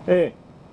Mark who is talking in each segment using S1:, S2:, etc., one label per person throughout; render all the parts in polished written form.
S1: Eh.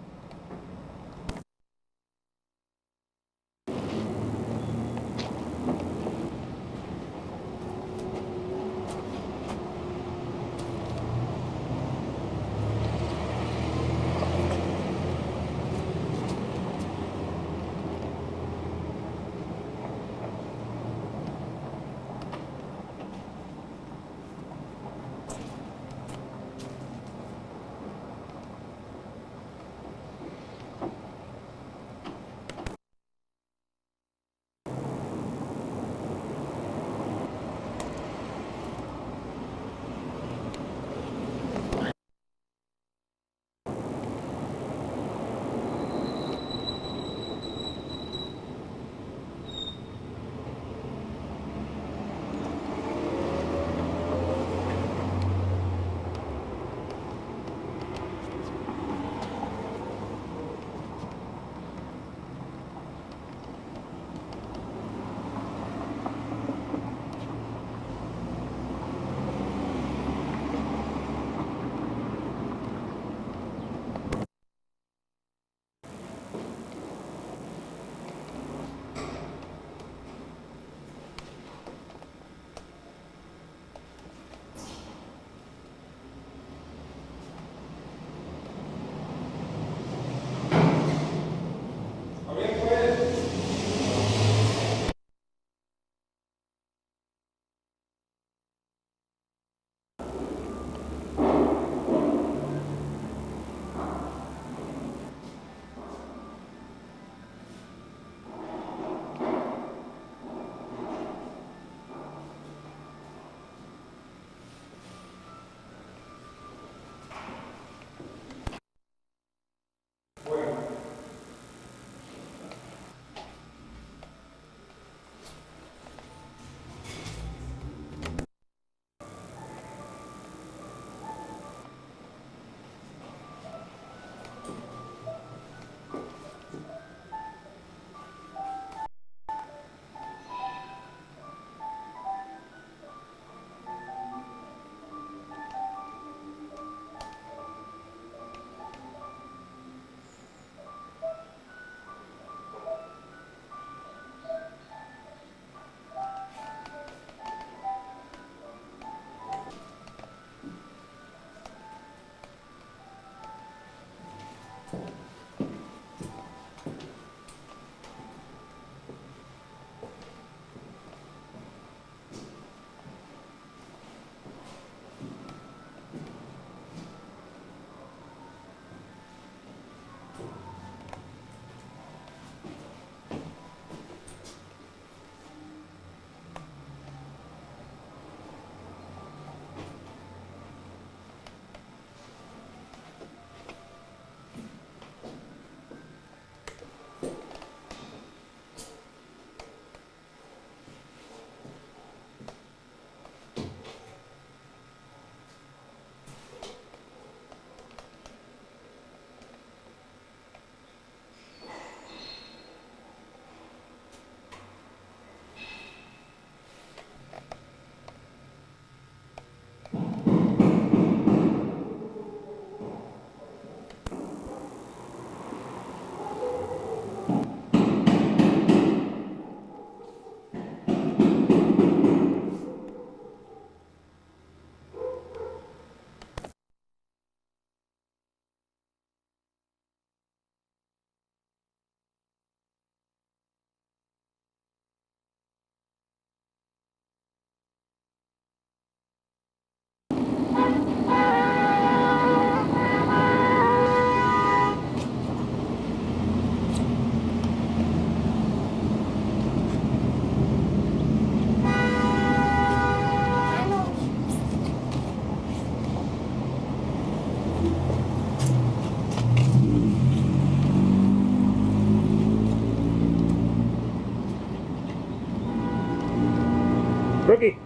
S1: Rocky.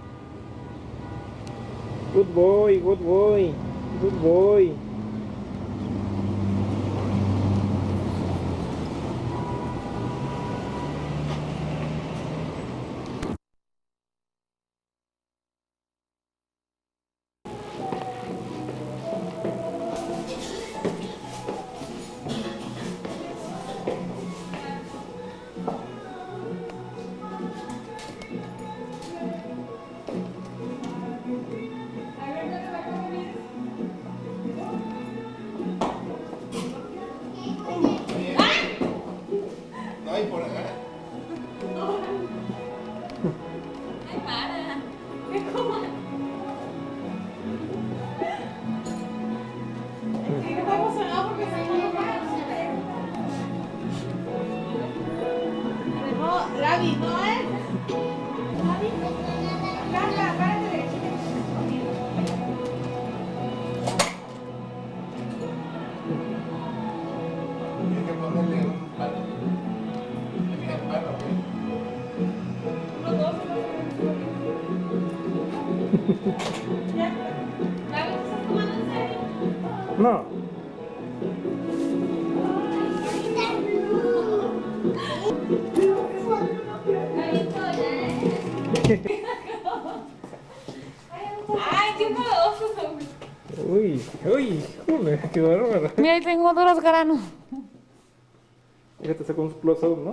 S1: Good boy, good boy, good boy.
S2: Gaby, no es. Gaby, Carla, párate derechita.
S3: Tienes que ponerle un palo. El palo, ¿ok?
S2: Uno, dos, ya. Gaby, ¿te estás tomando en serio?
S1: No.
S2: Ay, qué modoso.
S1: Uy, uy, joder, qué bárbaro.
S2: Mira, ahí tengo duros granos.
S1: Fíjate, sacó un close-up, ¿no?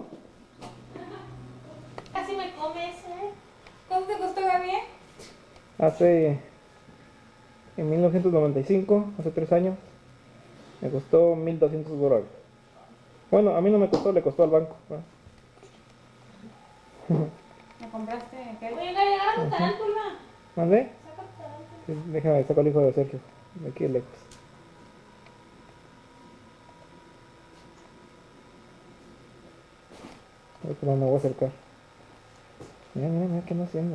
S2: Casi me comes, ¿eh? ¿Cuánto te costó, Gaby?
S1: Hace, en 1995, hace 3 años, me costó $1,200. Bueno, a mí no me costó, le costó al banco, ¿no?
S2: ¿Me compraste qué? Oye, Gaby, agarra tu tarántula.
S1: ¿Mandé?
S2: Saca tu tarántula.
S1: Sí, déjame, saco al hijo de Sergio, de aquí de lejos. A ver, pero me voy a acercar. Mira, mira, mira, ¿qué anda haciendo?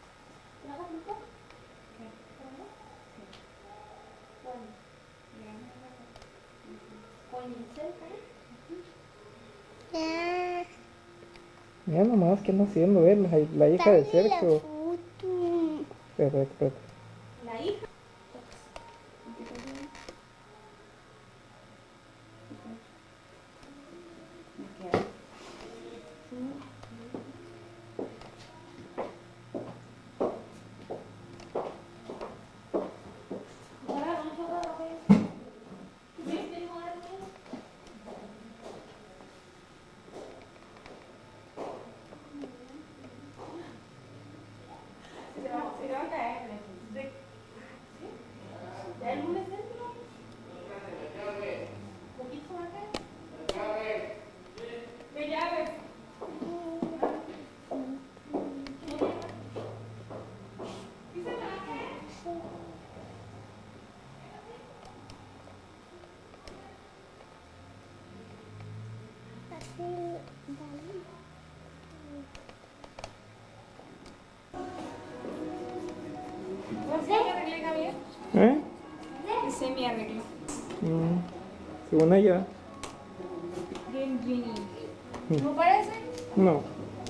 S1: Mira nomás, ¿qué anda haciendo él? La hija de Sergio. Espérate, espérate.
S2: La hija. Se va a caer. ¿Ya el lunes dentro? ¿Poquito se va a caer? ¿Qué llaves? ¿Sí se me va a caer? ¿Sí me arreglé, Gaby?
S1: ¿Eh?
S2: Sí me arregló.
S1: Según ella,
S2: Bien, bien. ¿No parece?
S1: no.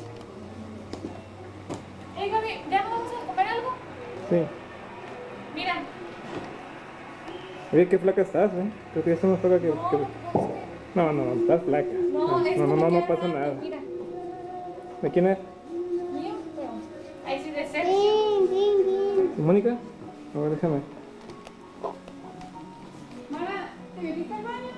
S2: Gaby, ¿ya no vamos a comer algo?
S1: Sí.
S2: Mira.
S1: Oye, qué flaca estás, ¿eh? Creo que ya estás más flaca que... No, no, no, estás flaca.
S2: No, es que
S1: no,
S2: me
S1: no
S2: queda
S1: pasa
S2: grande,
S1: nada.
S2: Mira.
S1: ¿De quién es?
S2: Mío, pero... Ahí sí de Sergio.
S1: ¿Mónica? A ver, déjame.
S2: Mara, ¿te metiste al baño?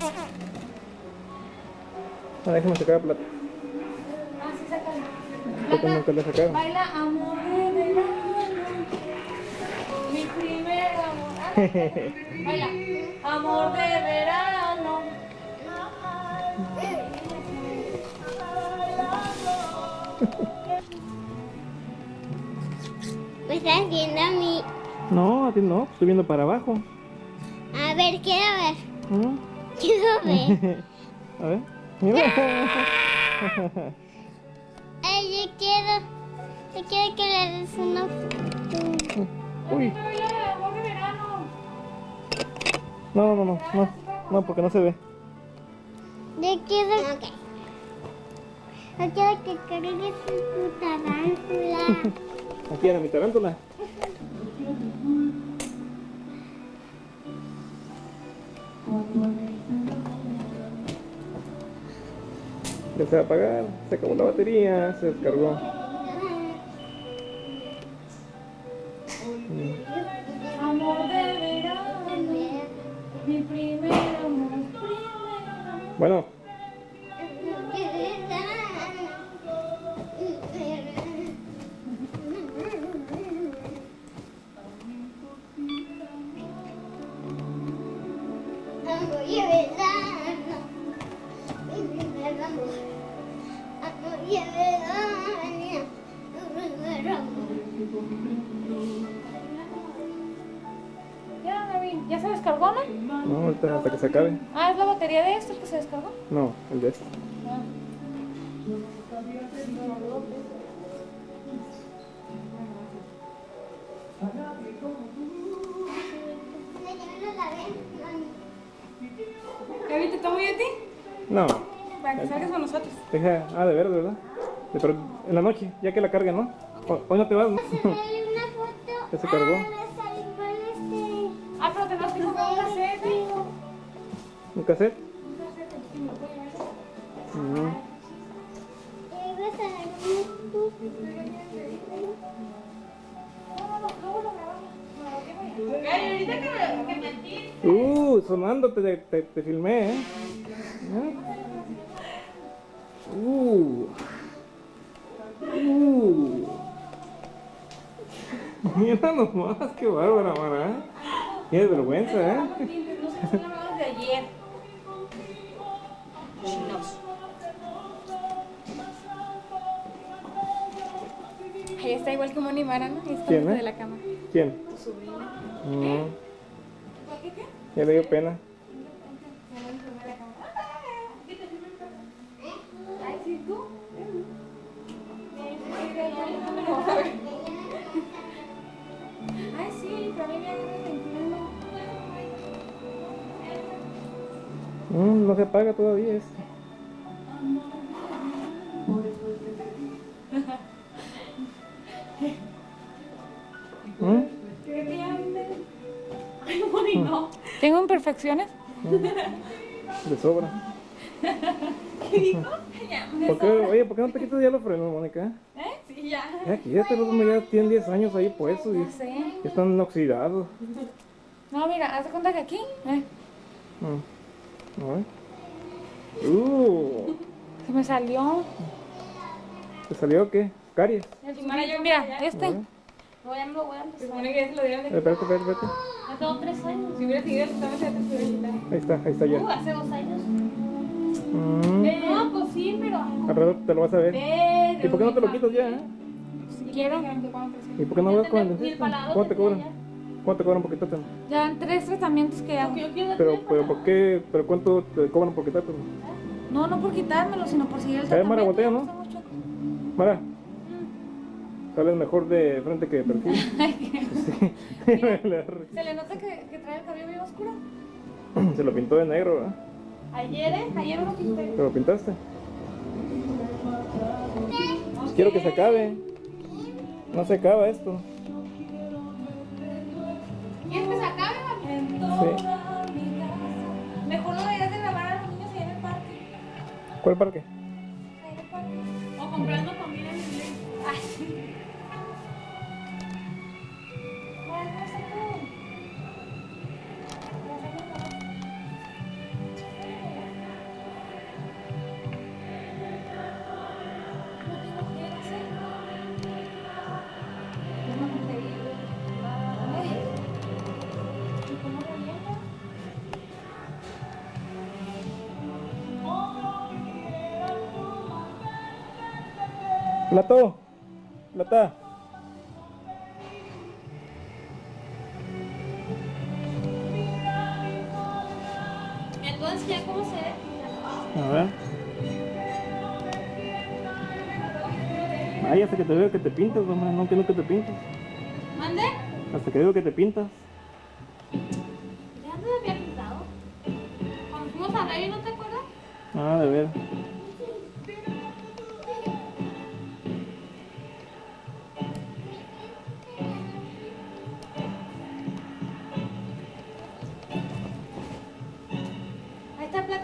S1: Ah, déjame sacar la plata.
S2: Ah, sí, sácala.
S1: Porque nunca la sacaron.
S2: Baila amor de verano. Mi primer amor. Ah, baila. Amor de verano.
S4: Me estás viendo a mí.
S1: No, a ti no, estoy viendo para abajo.
S4: A ver, quiero ver.
S1: ¿Mm?
S4: Quiero ver.
S1: A ver, mira.
S4: Ay, yo quiero que le des una foto.
S1: Uy.
S2: Baila de amor de verano.
S1: No, no, no, no. No, porque no se ve.
S4: Yo quiero... Okay. Yo quiero que cargues tu tarántula.
S1: Aquí era mi tarántula. Ya se va a apagar, se acabó la batería, se descargó.
S2: Amor de verano. Mi primer amor.
S1: Bueno,
S2: Ya, Gaby, ¿ya se descargó, no?
S1: no, ahorita hasta que se acabe.
S2: Ah, ¿es la batería de esto que se descargó?
S1: No, el de este.
S2: Ah. ¿Gaby te tomo yo a ti?
S1: No.
S2: Para que salgas con nosotros.
S1: Deja, de ver, ¿verdad? Pero en la noche, ya que la cargue, ¿no? Hoy no te vas, ¿no?
S4: Sacarle una foto.
S1: Ya se cargó.
S2: Ah, pero tenemos que comprar un cassette, ¿eh?
S1: ¿Un cassette?
S2: Un cassette, sí, me lo puedo llevar. Luego lo grabamos. Gaby, ahorita que me atiendes.
S1: Sonando te filmé, ¿eh? Mira nomás, qué bárbara, Mara. Qué vergüenza, ¿eh?
S2: No sé si son lavados de ayer. Chinos. Ahí está igual que Moni Mara, ¿no? Ahí está
S1: ¿Quién,
S2: dentro
S1: eh?
S2: de la cama.
S1: ¿Quién?
S2: Tu sobrina. ¿Por qué qué?
S1: Ya le dio pena.
S2: Ay, sí, tú. Ay, sí, pero a mí me agarra el 21.
S1: No se apaga todavía esto.
S2: Ay, Moni, no. ¿Tengo imperfecciones?
S1: De sobra.
S2: ¿Qué dijo? Ya,
S1: Oye, ¿por qué no te quitas ya los frenos, Mónica?
S2: Sí, ya.
S1: Ya quítate, los hombres ya tienen 10 años ahí puestos y
S2: Ya sé.
S1: ya están oxidados.
S2: No, mira, haz de cuenta que aquí.
S1: A ver.
S2: Se me salió.
S1: ¿Te salió qué? ¿Caries?
S2: Mira, este.
S1: A ver.
S2: No, ya me lo voy a empezar. Se supone que ya se lo dieron de.
S1: Espérate.
S2: Ya tengo 3 años. Si hubiera seguido, estaba ya te estuviera quitando.
S1: Ahí está ya.
S2: Hace 2 años.
S1: Mm,
S2: No, pues sí, pero.
S1: Al rato te lo vas a ver. ¿Y por qué no te lo quitas ya?
S2: Si quiero.
S1: ¿Y por qué no vas con el dentista? ¿Cuánto te cobran? ¿Cuánto te cobran por quitártelo?
S2: Ya van 3 tratamientos que hago.
S1: Pero ¿por qué? ¿Pero cuánto te cobran por quitártelo?
S2: No, no por quitármelo, sino por seguir el
S1: A ver, Mara,
S2: tratamiento.
S1: voltea, ¿no? Mara, sales mejor de frente que de perfil. Sí.
S2: ¿Se le nota que trae el cabello bien oscuro?
S1: Se lo pintó de negro, ¿verdad?
S2: Ayer me lo pinté.
S1: ¿Te lo pintaste? Quiero que se acabe. No se acaba esto.
S2: ¿Quieres que se acabe, mami?
S1: Sí.
S2: Mejor lo deberías de grabar a los niños ahí en el parque.
S1: ¿Cuál parque?
S2: Ahí en el parque. O comprando comida en el ley. Ay, sí. Bueno, no sé tú. No tengo que hacer. Es una tontería. ¿Y cómo revienta?
S1: Plata.
S2: Entonces, ¿ya cómo se ve?
S1: A ver. Ay, hasta que te veo que te pintas, mamá. No, que no que te pintas.
S2: ¿Mande?
S1: Hasta que veo que te pintas.
S2: ¿Ya antes había pintado? Cuando fuimos a Rey, ¿no te acuerdas?
S1: De ver.
S2: Ahí está plata.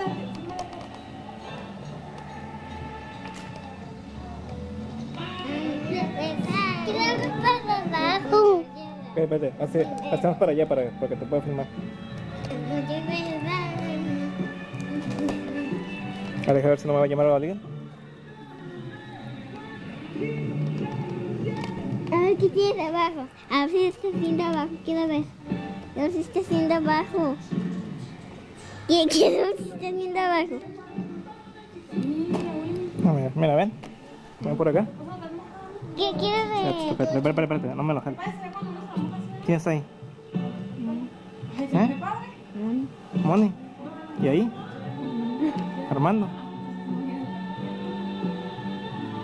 S4: Creo que para abajo.
S1: Espérate, hacemos para allá para que te pueda filmar. A dejar ver si no me va a llamar a alguien.
S4: A ver qué tiene abajo. A ver si está haciendo abajo. Quiero ver. A ver si está haciendo abajo. Quiero ver si está haciendo abajo.
S1: Mira, ven. Ven por acá.
S4: ¿Qué quiero ver?
S1: Espérate, no me lo jales. ¿Quién está ahí? ¿Eh? Moni. ¿Y ahí? Armando.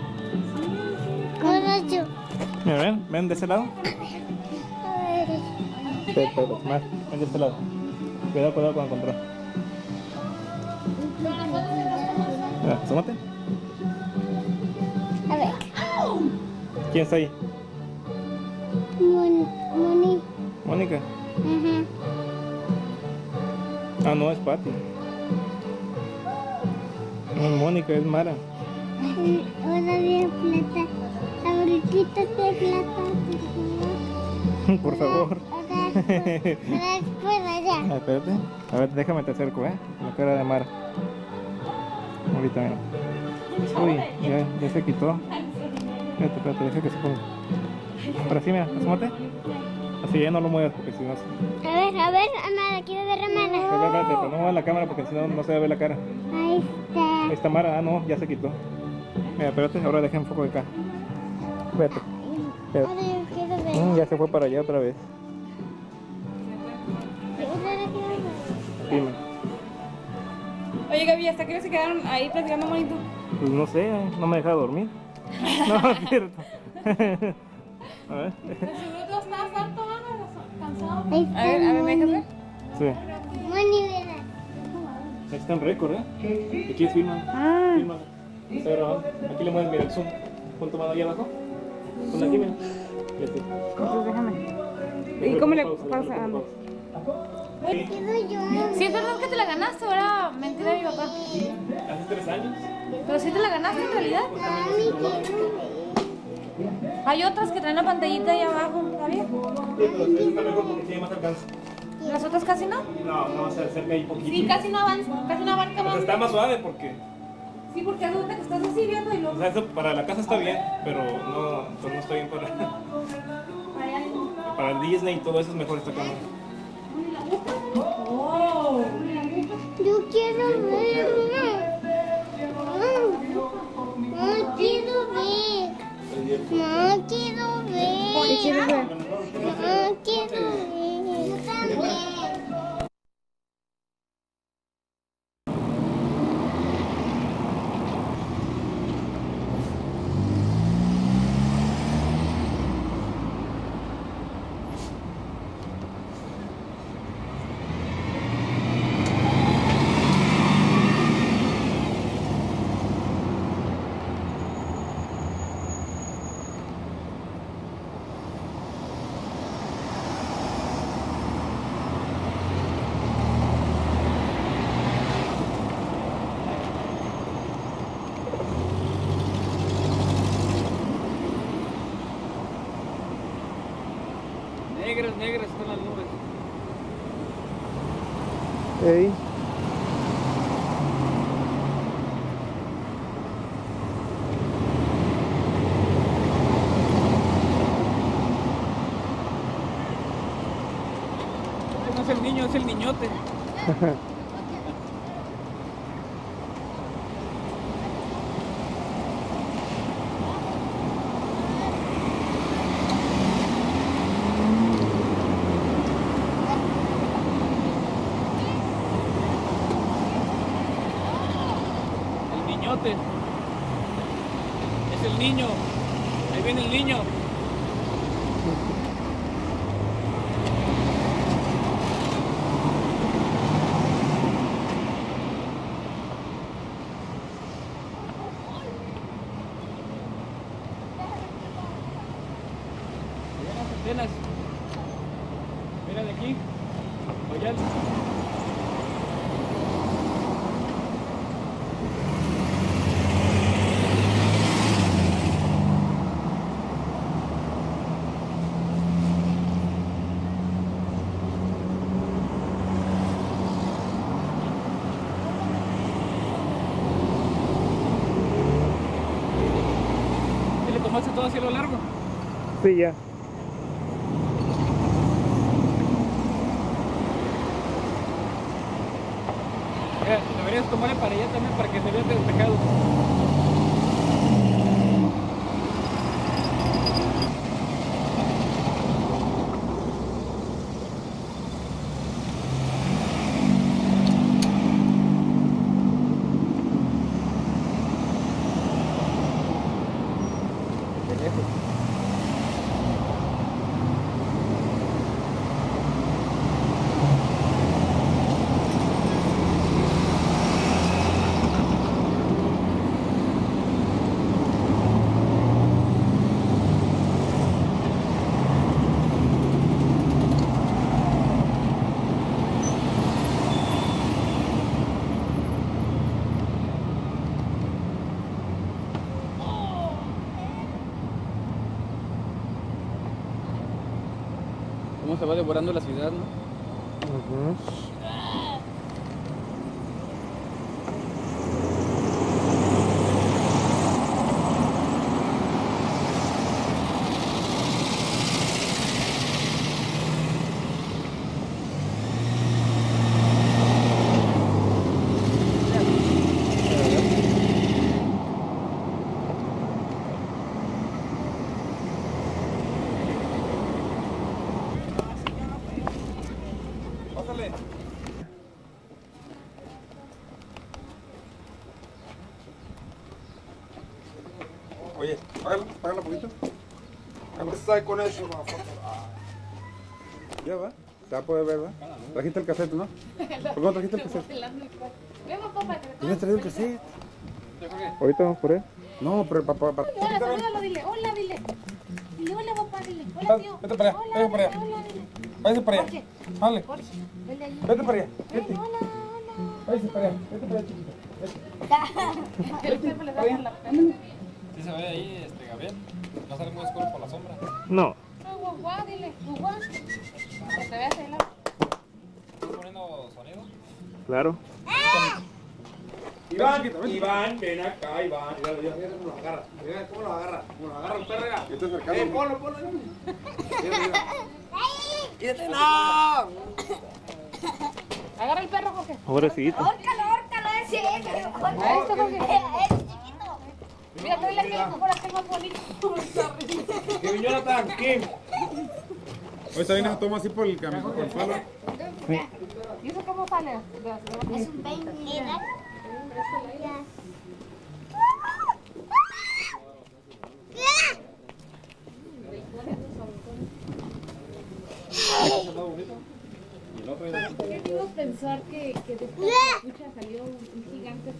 S4: mucho.
S1: Mira, ven de ese lado.
S4: A ver.
S1: Espera, más. Ven de este lado. Cuidado con el control. Mira, asómate.
S4: A ver.
S1: ¿Quién está ahí?
S4: Moni.
S1: Mónica.
S4: Ajá.
S1: Ah, no, es Patty. No es Mónica, es Mara.
S4: Ahora de plata. Ahorita de plata,
S1: Por favor.
S4: Ahora después allá.
S1: Ah, espérate. A ver, déjame te acerco, la cara de Mara. Ahorita, mira. Uy, ya se quitó. Espérate, deja que se ponga. Ahora sí, mira, asómate. Así ya no lo muevas porque si no...
S4: A ver, Amara, quiero ver a Mara.
S1: Espérate, pero no muevas la cámara porque si no, no se va a ver la cara.
S4: Ahí está.
S1: Ahí está Mara, ah no, ya se quitó. Mira, espérate, ahora deja enfoco de acá. Espérate.
S4: Ahora yo quiero ver.
S1: Ya se fue para allá otra vez.
S4: Ahora quiero ver.
S1: Sí, man.
S2: Oye, Gaby, ¿hasta qué hora se quedaron ahí platicando bonito?
S1: Pues no sé, no me deja dormir. No, es cierto. A ver.
S2: Seguro tú estabas harto, cansado.
S4: Ahí está.
S2: A ver, ¿me dejas ver?
S1: Sí.
S4: Moni, verás.
S1: Ahí está en récord, Aquí filman.
S2: Ah.
S1: Filman. Está grabando. Aquí le mueves, mira el zoom. Pon tu mano ahí abajo. Ponla aquí, mira. Y así.
S2: Entonces déjame.
S1: Déjale,
S2: ¿Y cómo le
S1: ponle
S2: pausa?
S1: déjale, ponle
S4: Me quedo yo.
S2: Sí, es verdad que te la ganaste, ahora mentira de mi papá.
S1: Hace 3 años.
S2: Pero sí te la ganaste en realidad.
S4: Mami, quiero ver.
S2: Hay otras que traen la pantallita ahí abajo, ¿está bien?
S1: Sí, pero esta está mejor porque tiene más alcance.
S2: ¿Las otras casi no?
S1: No, no, se acerca ahí poquito.
S2: Sí, casi no avanza, casi no abarca
S1: O sea,
S2: más.
S1: está más suave porque...
S2: Sí, porque haz de cuenta que estás así viendo y
S1: O
S2: luego...
S1: sea, eso para la casa está bien, pero no, pues no está bien para el Disney y todo eso es mejor esta cámara.
S2: ¡Oh!
S4: Yo quiero ver. No quiero ver. No quiero ver.
S2: ¿Qué quieres ver?
S4: No quiero ver. Yo también.
S3: Negras están las nubes.
S1: Ey.
S3: No es el niño, es el niñote. El niñote. Es el niño. Ahí viene el niño. Allá las antenas. Mira de aquí. Allá. ¿Y le tomaste todo hacia lo largo?
S1: Sí, ya.
S3: Deberías tomarle para allá también para que se vea despejado. De lejos.
S5: se va devorando la ciudad, ¿no?
S1: Ujú.
S3: Pásale. Oye, págalo un poquito. Está con eso, la foto. Ya va. Se va a poder ver, ¿va? Trajiste el cassette, ¿no? ¿Por qué no trajiste el cassette? ¿Tienes traído el cassette?
S1: Ahorita vamos por él.
S3: No, pero papá.
S2: Hola, salúdalo, dile. Hola, dile. Dile hola, papá, dile. Hola, tío.
S3: Vete para allá,
S2: Hola,
S3: vete para
S2: dile,
S3: allá.
S2: hola, dile.
S3: Váyase para allá.
S2: Jorge,
S3: Dale.
S2: Jorge, vele ahí.
S3: Vete para allá.
S2: Ven,
S3: Vete.
S2: hola, hola.
S3: Váyase para allá. Vete para allá, chiquito.
S2: El Pepe le da por la pena.
S5: Sí se ve ahí, Gabriel. No sale muy oscuro por la sombra.
S1: No.
S2: No, guagua, dile. Guagua. Que te veas ahí la...
S5: ¿Estás poniendo sonido?
S1: Claro.
S3: Iván, ven acá, Iván. Mira cómo lo agarra. Mira cómo lo agarra. Cómo lo agarra un perro. Yo estoy acercando. Ponlo. ¡Quítate, no!
S2: Agarra el perro, Jorge.
S1: Pobrecito.
S4: Órcalo, ese es.
S2: A este, Jorge.
S4: Es chiquito.
S2: Mira, tráele aquí el mejor, este es más bonito.
S3: Que Jonathan, Kim. Hoy está bien, toma así por el camino, por el palo.
S2: ¿Y eso cómo sale?
S4: Es un peine.
S2: Qué lindo pensar que después de la escucha salió un gigante.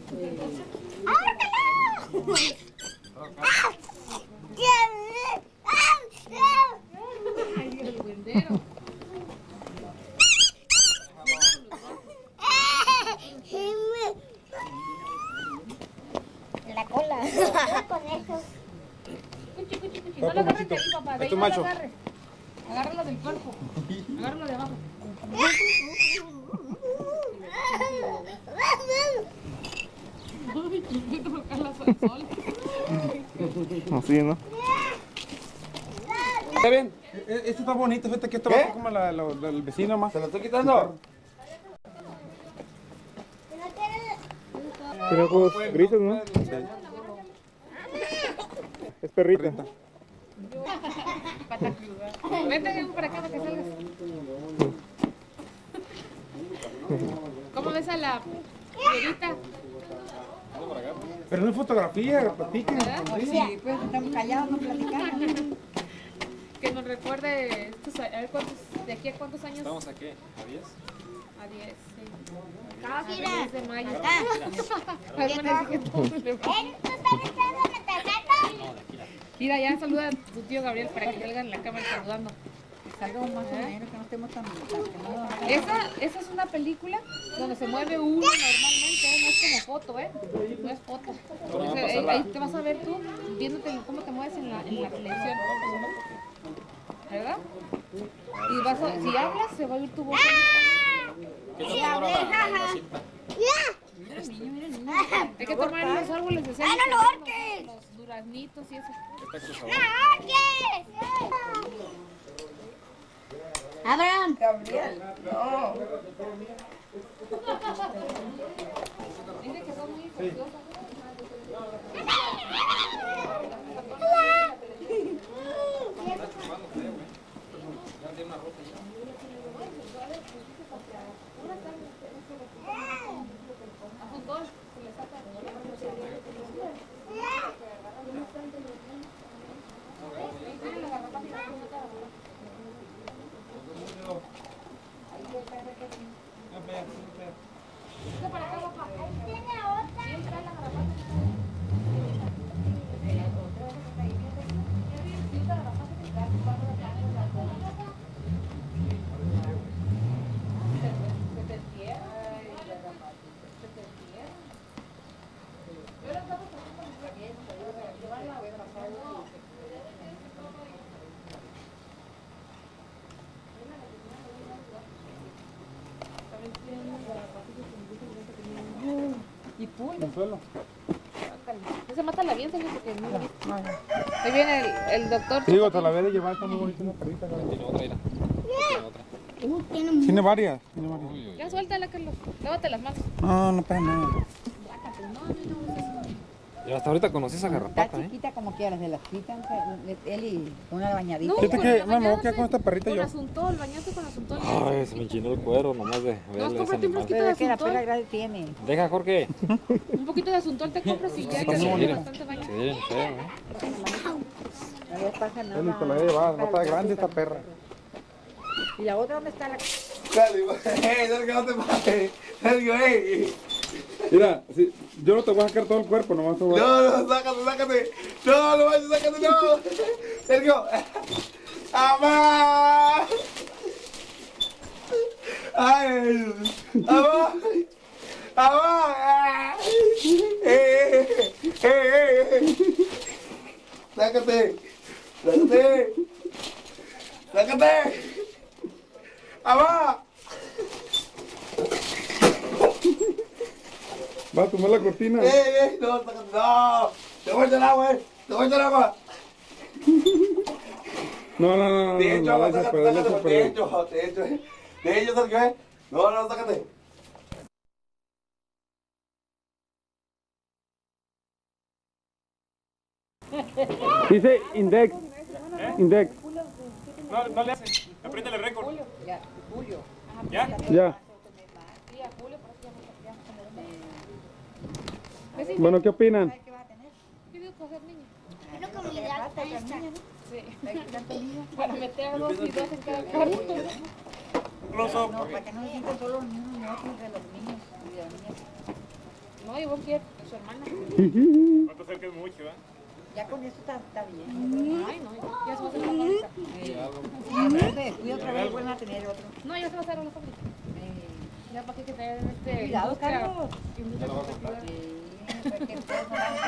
S2: Ay, Dios, el duendero.
S4: La cola. Conejos.
S2: Cuchi, cuchi, cuchi. No lo agarres de ahí, papá. De ahí
S3: tu
S2: no lo
S3: macho.
S2: agarres. Agárralo del cuerpo. Agárralo de abajo. Ay, chiquito, tocarlas al sol.
S1: Así, ¿no?
S3: Está bien. Este está bonito, fíjate que esto va a ser como el vecino más. ¿Se lo estoy quitando?
S1: Tiene ojos grises, ¿no? Es perrita.
S2: Vente para acá para que salgas. ¿Cómo ves a la perrita?
S3: Pero no es fotografía, platiquen.
S2: Sí, pues estamos callados, no platicamos. Que nos recuerde estos, a ver cuántos, de aquí a cuántos años.
S5: ¿Estamos a qué? ¿A 10?
S2: A 10, sí.
S4: Ah,
S2: A 10 de mayo.
S4: Ah.
S2: Bueno, que todo le va. Mira, ya saluda a tu tío Gabriel para que salga en la cámara saludando.
S6: Salgamos más o menos, que no estemos tan quemados.
S2: Esa es una película donde se mueve uno normalmente, no es como foto, no es foto. Ahí te vas a ver tú viéndote cómo te mueves en la televisión, ¿verdad? Y vas a, si hablas se va a oír tu voz.
S5: ¿Qué te demora la cinta?
S2: Hay que tomar los árboles de cena,
S4: ¡No lo ahorques!
S2: los duraznitos y eso.
S5: ¿Qué tal tu sabor?
S4: Abraham.
S6: Gabriel, no.
S2: Dice que son muy preciosas. Para acá, papá.
S4: Tiene otra.
S2: Y pulgas.
S3: En el suelo.
S2: Ese mátala bien, señor, porque no lo he visto. Ahí viene el doctor.
S3: Sí, digo, te la voy a llevar, está muy bonita una perrita.
S5: Tiene otra, mira. Tiene otra.
S3: Tiene varias, tiene varias.
S5: Uy, uy.
S2: Ya suéltala, Carlos. Lávate las manos.
S3: No, no para nada.
S5: Ya hasta ahorita conocí esa
S6: Está
S5: garrapata, ¿eh?
S6: chiquita como quieras, se las quitan, él y una bañadita.
S3: Fíjate
S2: con
S3: que,
S2: la
S3: mamá, me voy a
S2: bañada
S3: quedar con esta perrita
S2: con
S3: yo.
S2: asuntol, bañaste con asuntol.
S5: Ay, se me enchinó el cuero nomás de
S2: No,
S5: verle ese
S2: cómprate un
S5: animal.
S2: frasquito
S6: Pero
S2: de
S6: es que la
S2: asuntol.
S6: perra grande tiene.
S5: Deja, Jorge.
S2: Un poquito de asuntol te compras y ya
S5: Sí,
S2: te
S5: se
S2: tiene
S5: miren.
S2: bastante baño.
S5: Se miren feo, ¿eh?
S6: No le pasa nada.
S3: Eli, te la voy a llevar, no está grande esta perra.
S6: ¿Y la otra dónde está? La...
S3: Dale, Sergio, no te pases. Sergio, Mira, si, yo no te voy a sacar todo el cuerpo, nomás te voy a... No, sácate. No, no vayas, sácate, no. Sergio. ¡Amá! ¡Ay! ¡Amá! ¡Amá! ¡Sácate! ¡Amá! Va a tomar la cortina. No, sácate, no. Te voy a echar agua, Te voy a echar agua. No, te echo agua, sácate, te echo, Sergio, No, sácate. Dice index. Index.
S5: No le haces. Apriétale récord.
S6: Ya, Julio.
S5: ¿Ya?
S3: Ya. Bueno, ¿qué opinan?
S6: ¿Qué va a tener?
S2: ¿Qué digo coger, niño?
S4: Quiero comida.
S2: Sí. Para meter a 2 y 2 en cada cuarto.
S6: No, para que no se sientan solo los niños nosotros de los niños y de las niñas.
S2: No, y vos quieres, su hermana.
S5: No te acerques mucho, ¿eh?
S6: Ya con eso está bien.
S2: Ay, no, ya se va a hacer la fábrica.
S6: No se descuida otra vez, vuelven a tener otro.
S2: No, ya se va a hacer la fábrica. Ya para que te den este.
S6: Cuidado,
S2: industria-
S6: Carlos.
S2: industria competitiva.
S6: Porque ustedes no van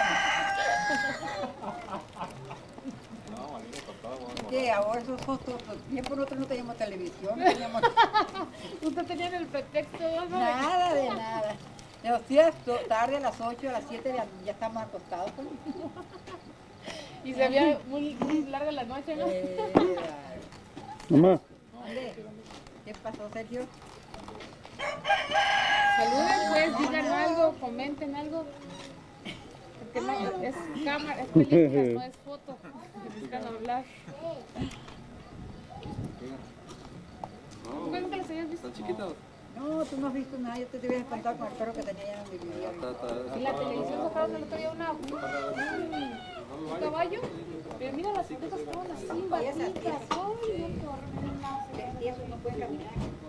S6: a... Que ahora esos costos, tiempo nosotros no teníamos televisión, no teníamos
S2: Usted tenía el pretexto, ¿no?
S6: nada de nada. Los días tarde a las 8, a las 7 ya estamos acostados. Pues.
S2: Y se veía muy larga la noche, ¿no?
S3: Mamá.
S6: ¿Dónde? ¿Qué pasó, Sergio?
S2: Saluden, pues, digan algo, comenten algo. Porque no, es cámara, es película, no es foto. Necesitan hablar. ¿Tú crees que los hayas visto?
S5: ¿Están chiquitos?
S6: No, tú no has visto nada, yo te hubieras contado con el perro que tenía ya donde vivía.
S2: Y la televisión sacaron el otro día un caballo. Pero mira, las orejas estaban así, batitas. Ay, no, qué horror.
S6: Y eso no puede caminar.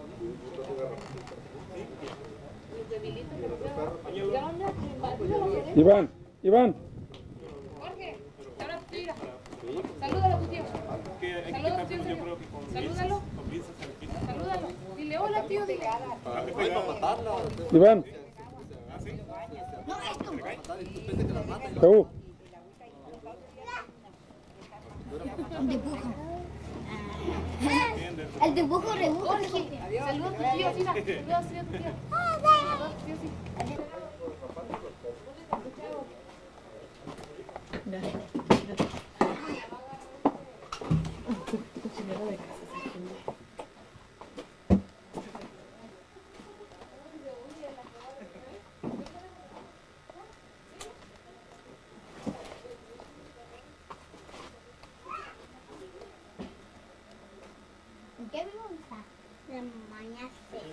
S2: Los debilitos que no pueden. Ya anda, mira las orejas.
S3: Iván.
S2: Jorge, ahora tira. Salúdalo a tu tío. Salúdalo a tu tío, Sergio. Salúdalo. Salúdalo. Dile hola, tío. Dile.
S3: Iván. Saúl.
S4: El dibujo rebujo.
S2: Saluda a tu tío, mira. Saluda a tu tío. Saluda a tu tío, sí.
S4: ¿En qué vamos a? De mañana.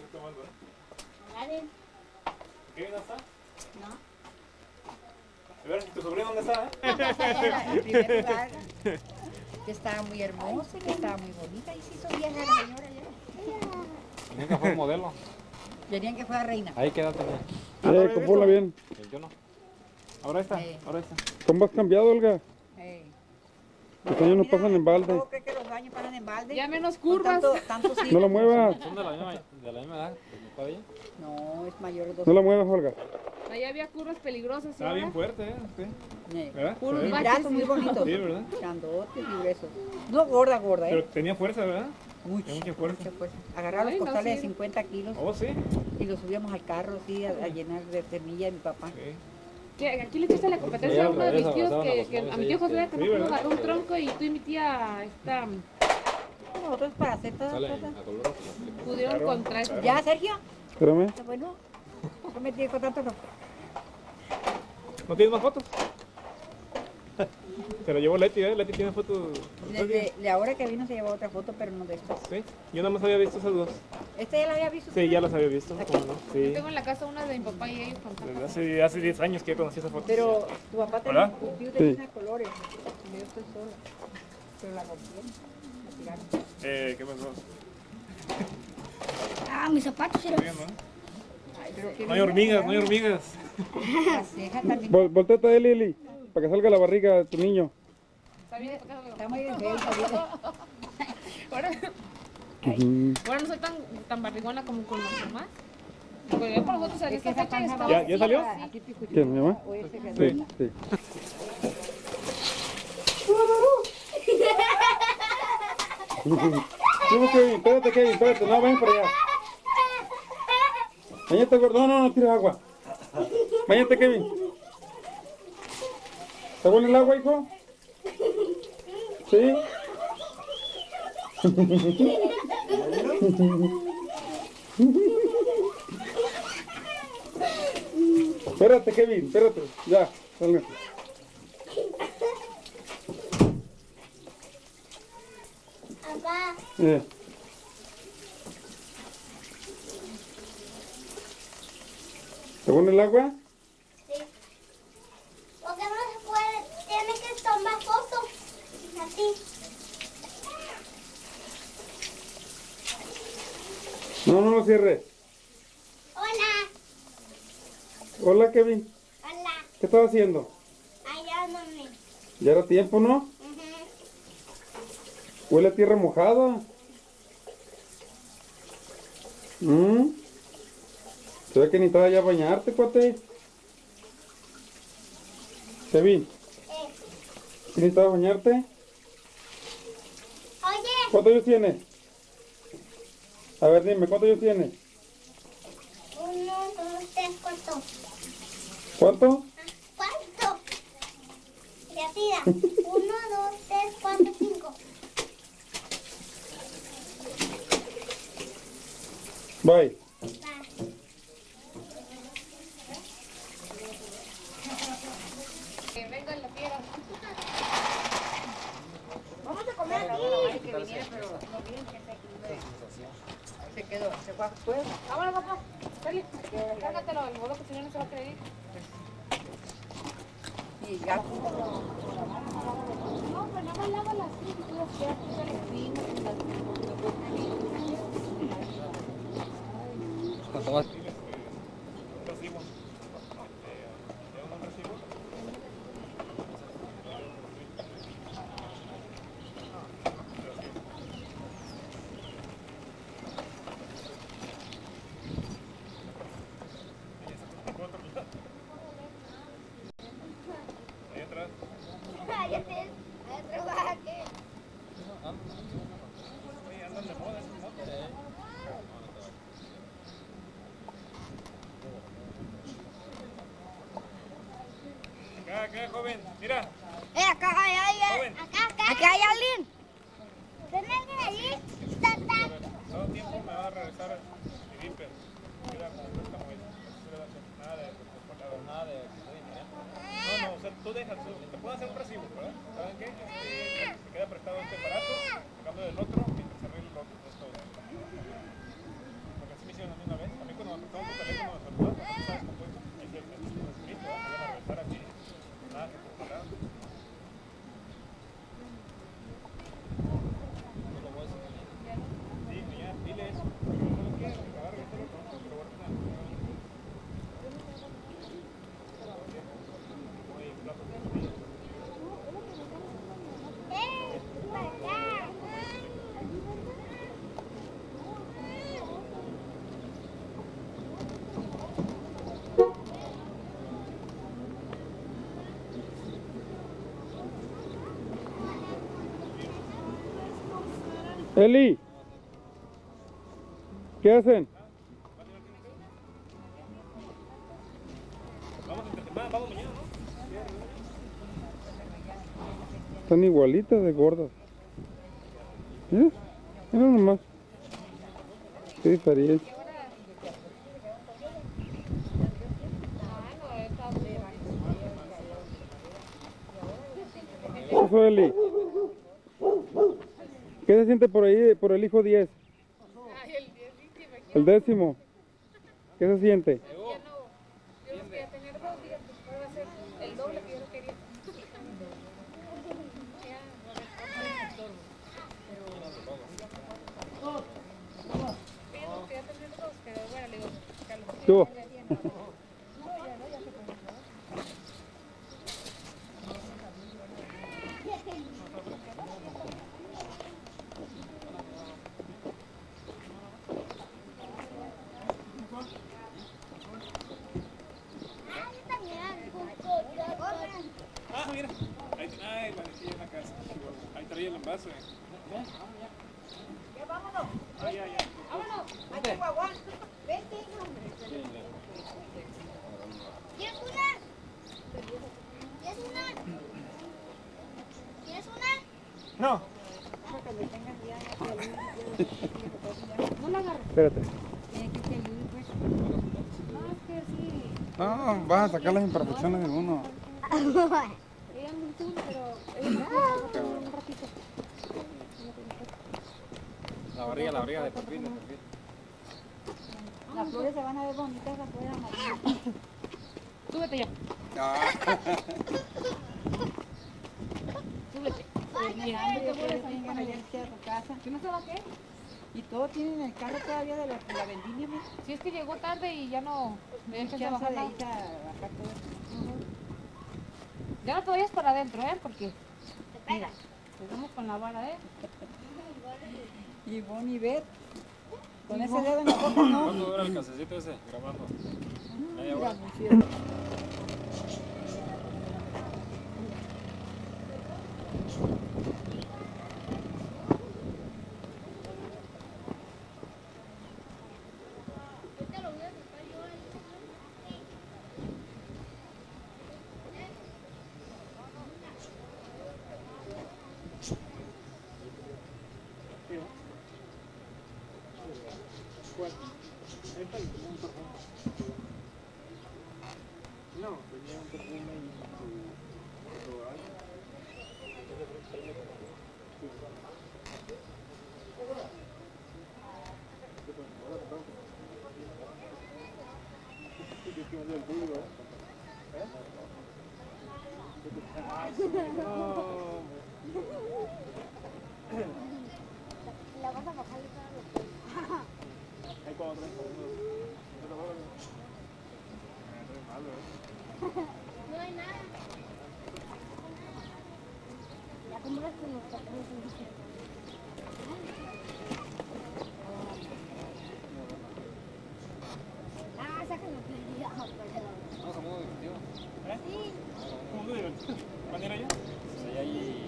S5: ¿Qué no está?
S4: No.
S5: A ver, ¿tu sobrino dónde está?
S6: En primer lugar, que estaba muy hermosa, que estaba muy bonita. Y se hizo vieja la señora ya.
S5: Nunca fue modelo.
S6: Querían que fuera reina.
S5: Ahí quédate bien.
S3: Compónla bien.
S5: Yo no.
S3: Ahora está.
S6: Sí.
S3: ¿Cómo has cambiado, Olga? Los años no pasan en balde.
S6: ¿Cómo crees que los baños pasan en balde?
S2: Ya menos
S6: Con
S2: curvas.
S6: tanto
S3: No la muevas.
S5: ¿Son de la misma edad? ¿Mi padre?
S6: No, es mayor de 2
S3: No la muevas, Olga.
S2: Ahí había curvas peligrosas. ¿sí,
S5: Está bien
S2: ahora?
S5: fuerte, ¿eh? Sí. ¿Verdad?
S2: Puros
S5: Sí.
S2: baches.
S6: brazos muy bonitos.
S5: Sí, ¿verdad?
S6: Grandotes y gruesos. No gorda,
S5: Pero
S6: ¿eh?
S5: tenía fuerza, ¿verdad?
S6: Mucha,
S1: mucha fuerza.
S6: mucha fuerza. Agarraba los
S2: Ay, no,
S6: costales de
S2: sí.
S6: 50 kilos
S1: Oh, sí.
S6: y los subíamos al carro, así, a llenar de semilla de mi papá.
S1: Sí.
S2: Que aquí le echaste la competencia a uno de mis tíos que a mi tío José que
S1: Sí,
S2: no
S1: ¿verdad?
S2: agarró un tronco y tú y mi tía
S6: Nosotros para hacer todas
S5: Sale
S6: las cosas.
S5: a color rojo.
S2: pudieron contra eso.
S6: ¿Ya, Sergio?
S3: Espérame.
S6: ¿Está bueno? No me tiene con tanto no.
S1: ¿No tienes más fotos? Se lo llevó Leti, ¿eh? Leti tiene fotos.
S6: De ahora que vino se llevó otra foto, pero no de estas.
S1: Sí, yo nada más había visto esas dos.
S6: ¿Esta ya la había visto?
S1: Sí, ya las había visto. ¿Cómo no?
S2: Yo
S1: Sí.
S2: tengo en la casa una de mi papá y ellos fantasmas.
S1: Hace 10 años que conocí esa foto.
S6: Pero tu papá
S1: ¿Hola?
S6: tenía, tu tío tenía colores. Y yo estoy sola. Pero la rompieron. La tiraron.
S1: ¿Qué pasó?
S4: Ah, mis zapatos eran.
S1: Bien, ¿no?
S6: Ay, pero qué
S1: No hay hormigas, no hay hormigas.
S6: La ceja también.
S3: Volteate de Lili, para que salga la barriga de tu niño.
S2: Está bien,
S6: Está muy bien, está bien.
S2: ahora,
S3: Ujú.
S2: ahora no soy tan barrigona como con los demás. Pero ya por nosotros salió
S6: Es que
S2: esta
S6: esa
S2: fecha y
S6: panza
S2: estaba
S1: ¿Ya- ya salió?
S2: así.
S6: Aquí te escuché.
S3: ¿Quién, mi mamá?
S6: O ese que
S3: Sí, sí. ¿Cómo, Kevin? Espérate, Kevin, espérate. No, ven para allá. Bañate, gordo. No tires agua. Bañate, Kevin. ¿Está bueno el agua, hijo? ¿Sí? Espérate, Kevin, espérate. Ya, salga.
S4: Papá,
S3: ¿Está bueno el agua?
S4: sí. ¿Por qué no se puede? Tiene que tomar fotos. Así.
S3: No lo cierres.
S4: Hola.
S3: Hola, Kevin.
S4: Hola.
S3: ¿Qué estás haciendo?
S4: Allá no me.
S3: Ya era tiempo, ¿no? Huele a tierra mojada. Se ve que necesitas ya bañarte, cuate. Kevin, ¿sí necesitas bañarte?
S4: Oye,
S3: ¿Cuántos años tienes? A ver, dime, ¿cuántos años tienes?
S4: 1, 2, 3, 4.
S3: ¿Cuánto?
S4: ¿Cuánto? Ya tira. 1, 2, 3, 4, 5.
S3: Bye.
S2: Que venga la fiera.
S6: Vamos a comer aquí. Que viniera, pero no vino. Se quedó, se fue afuera.
S2: Vámonos, papá. Dale. Cárgatelo, el bodo que si no, no se va a creer.
S6: Y ya.
S2: No, pues nada más lávala así. Y tú las quedas, tú se las pinas y las...
S5: ¿Cuánto más?
S4: Cállate. Trabaje.
S1: Acá, joven, mira.
S4: Acá hay alguien. Acá hay alguien. ¿Ven alguien allí? Tata.
S1: Todo el tiempo me va a regresar mi viper. Mira, como préstamo, nada de transportador, nada de... No, o sea, tú dejas, te puedo hacer un recibo, ¿verdad? ¿Saben qué? Se queda prestado este aparato, a cambio del otro, mientras se arregle el otro. Es todo. Porque así me hicieron a mí una vez. A mí cuando me prestaron tu teléfono de celular, ¿sabes cómo fue? Ahí se escrito, me van a regresar aquí. Nada que preparar. Sí, ya, dile eso. ¿Sabes qué? Agarra el teléfono, pero guarda.
S3: Eli, ¿Qué hacen?
S5: Vamos mañana, ¿no?
S3: Están igualitas de gordas. Mira, mira nomás. Qué diferencia. ¿Qué pasó, Eli? ¿Qué se siente por ahí, por el hijo 10? El 10º. ¿Qué se siente?
S2: Yo no voy a tener 2 días, pues va a ser el doble que yo quería. Pero quería tener 2, pero bueno, le digo, Carlos.
S3: Tú.
S5: Ah, mira. Ahí la dejé en la casa. Ahí traía el envase.
S6: Ya vámonos.
S5: Ay, ay, ay.
S6: Vámonos. A Chihuahua. Vente, hombre.
S4: ¿Quieres una? ¿Quieres una? ¿Quieres una?
S5: No.
S6: Cuando tengas ya
S2: No la agarro.
S3: Espérate.
S6: tiene que te ayude, pues.
S2: No, es que sí.
S3: No, vas a sacar las imperfecciones de uno.
S2: Ella me dice, pero ella me dijo un ratito.
S5: La barriga de perfil, de perfil.
S6: Las flores se van a ver bonitas afuera, María.
S2: Súbete ya. Súbete.
S6: Mira, hombre, yo quiero que vengan allá a su casa.
S2: ¿Qué no se va a qué?
S6: Y todo tienen el carro todavía de la vendimia, mira.
S2: Si es que llegó tarde y ya no me
S6: Tienes
S2: empezó a
S6: chance
S2: bajar
S6: de
S2: nada.
S6: irse a bajar todo eso.
S2: Ya no te vayas para adentro, porque mira, pues vamos con la vara,
S6: Y Bonnie Beth. Con ese dedo en la boca, no.
S5: ¿Cuánto dura el casecito ese grabando? Media hora. No, tenía un perfume y su
S4: La vas a bajar y todo.
S5: Hay como 30 segundos.
S4: No hay nada. Ya compraste nuestra cosa. Ah, sácalo perdido, perdón.
S5: Vamos a modo divertido.
S4: Sí.
S5: ¿Cómo muy divertido? ¿Manera ya? Sí, ahí,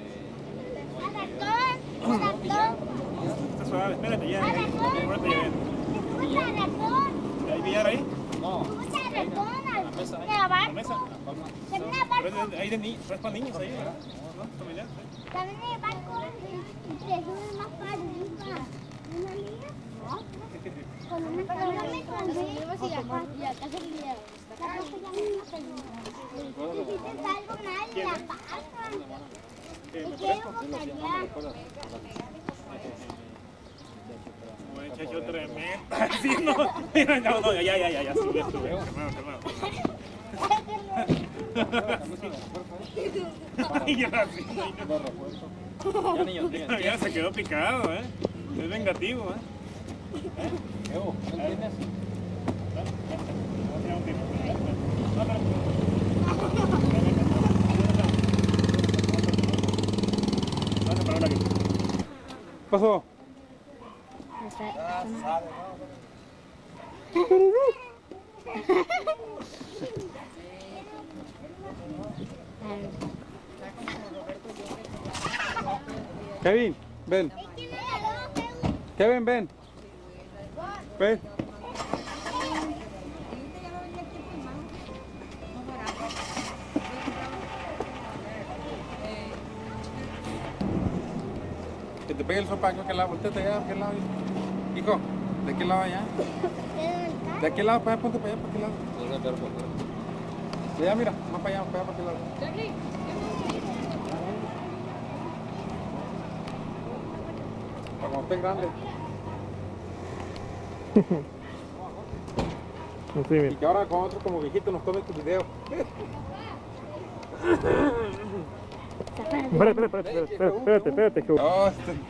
S4: Ratón.
S5: Está suave, espérate ya. Espérate ya.
S4: ¿Te gusta el ratón?
S5: ¿Hay billar ahí? No.
S4: ¿Te gusta el ratón?
S5: La mesa, ahí.
S4: ¿De la
S5: La
S4: barca?
S5: mesa, la palma.
S4: ¿También el
S5: Pero
S4: barco?
S5: es de niños, es para niños ahí, ¿verdad? ¿No? ¿Familiar? Sí.
S4: También el barco te sube más para arriba. ¿Una niña? No. Con una cámara me consigo y acá se olvida. La cosa ya no es una hiciste algo mal en la barca. Te quiero bocaría.
S5: Buen chacho tremenda. Sí, no, no, ya, sube. Calmado. Ay, ya, sí. Ya, niños, ya se quedó picado, Es vengativo, Evo, ¿no entiendes?
S3: ¿Qué pasó? Kevin, ven. Kevin, ven. Ve. Que te pegue el sol para aquel lado, volteate allá, ¿a qué lado? Hijo, ¿de qué lado allá? ¿De aquel lado? Para allá, ponte para allá, para aquel lado. De allá, mira, más para allá, para aquel lado. Para cuando esté grande.
S1: Sí, mira.
S3: Y que ahora con otro como viejito nos tome tu video.
S1: Espérate, hijo.
S3: No,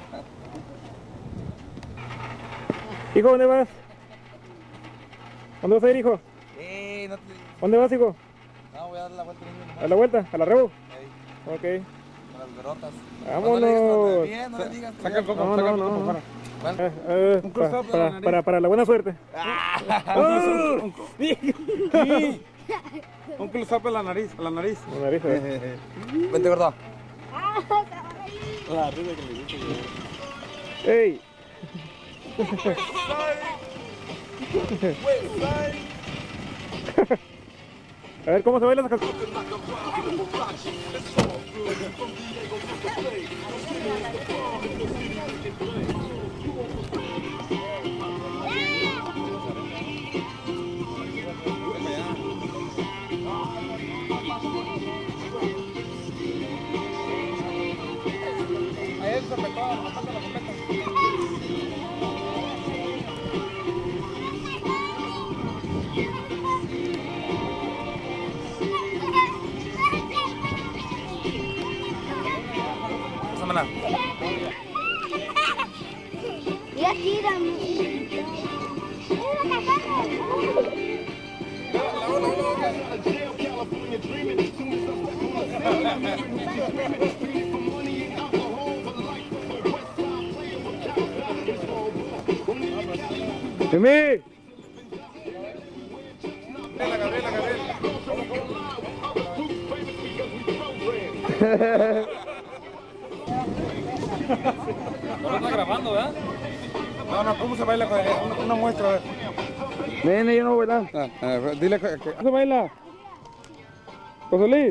S1: Hijo, ¿dónde vas? ¿Dónde vas a ir, hijo?
S3: no te...
S1: ¿Dónde vas, hijo?
S3: No, voy a dar la vuelta.
S1: ¿A la vuelta? ¿A la Rebu? Ok.
S3: Con las verotas.
S1: Vámonos.
S3: No le digas. Saca el coco,
S1: No,
S3: saca el
S1: no,
S3: coco
S1: no.
S3: para afuera. Un close-up de la nariz.
S1: Para la buena suerte.
S3: Un close-up a la nariz, a la nariz.
S1: La nariz,
S3: Vente, gordo.
S5: La risa que le dije.
S1: ¡Ey! A ver, ¿cómo se baila esa canción?
S3: Ahí es la completa. Pásamela.
S4: Ya tírame.
S1: ¡Jimmy!
S3: Gabriela.
S5: No lo está grabando, ¿verdad?
S3: No, ¿cómo se baila con una muestra? A ver.
S1: Nene, yo no voy a bailar.
S3: Dile que...
S1: ¿Cómo se baila? José Luis.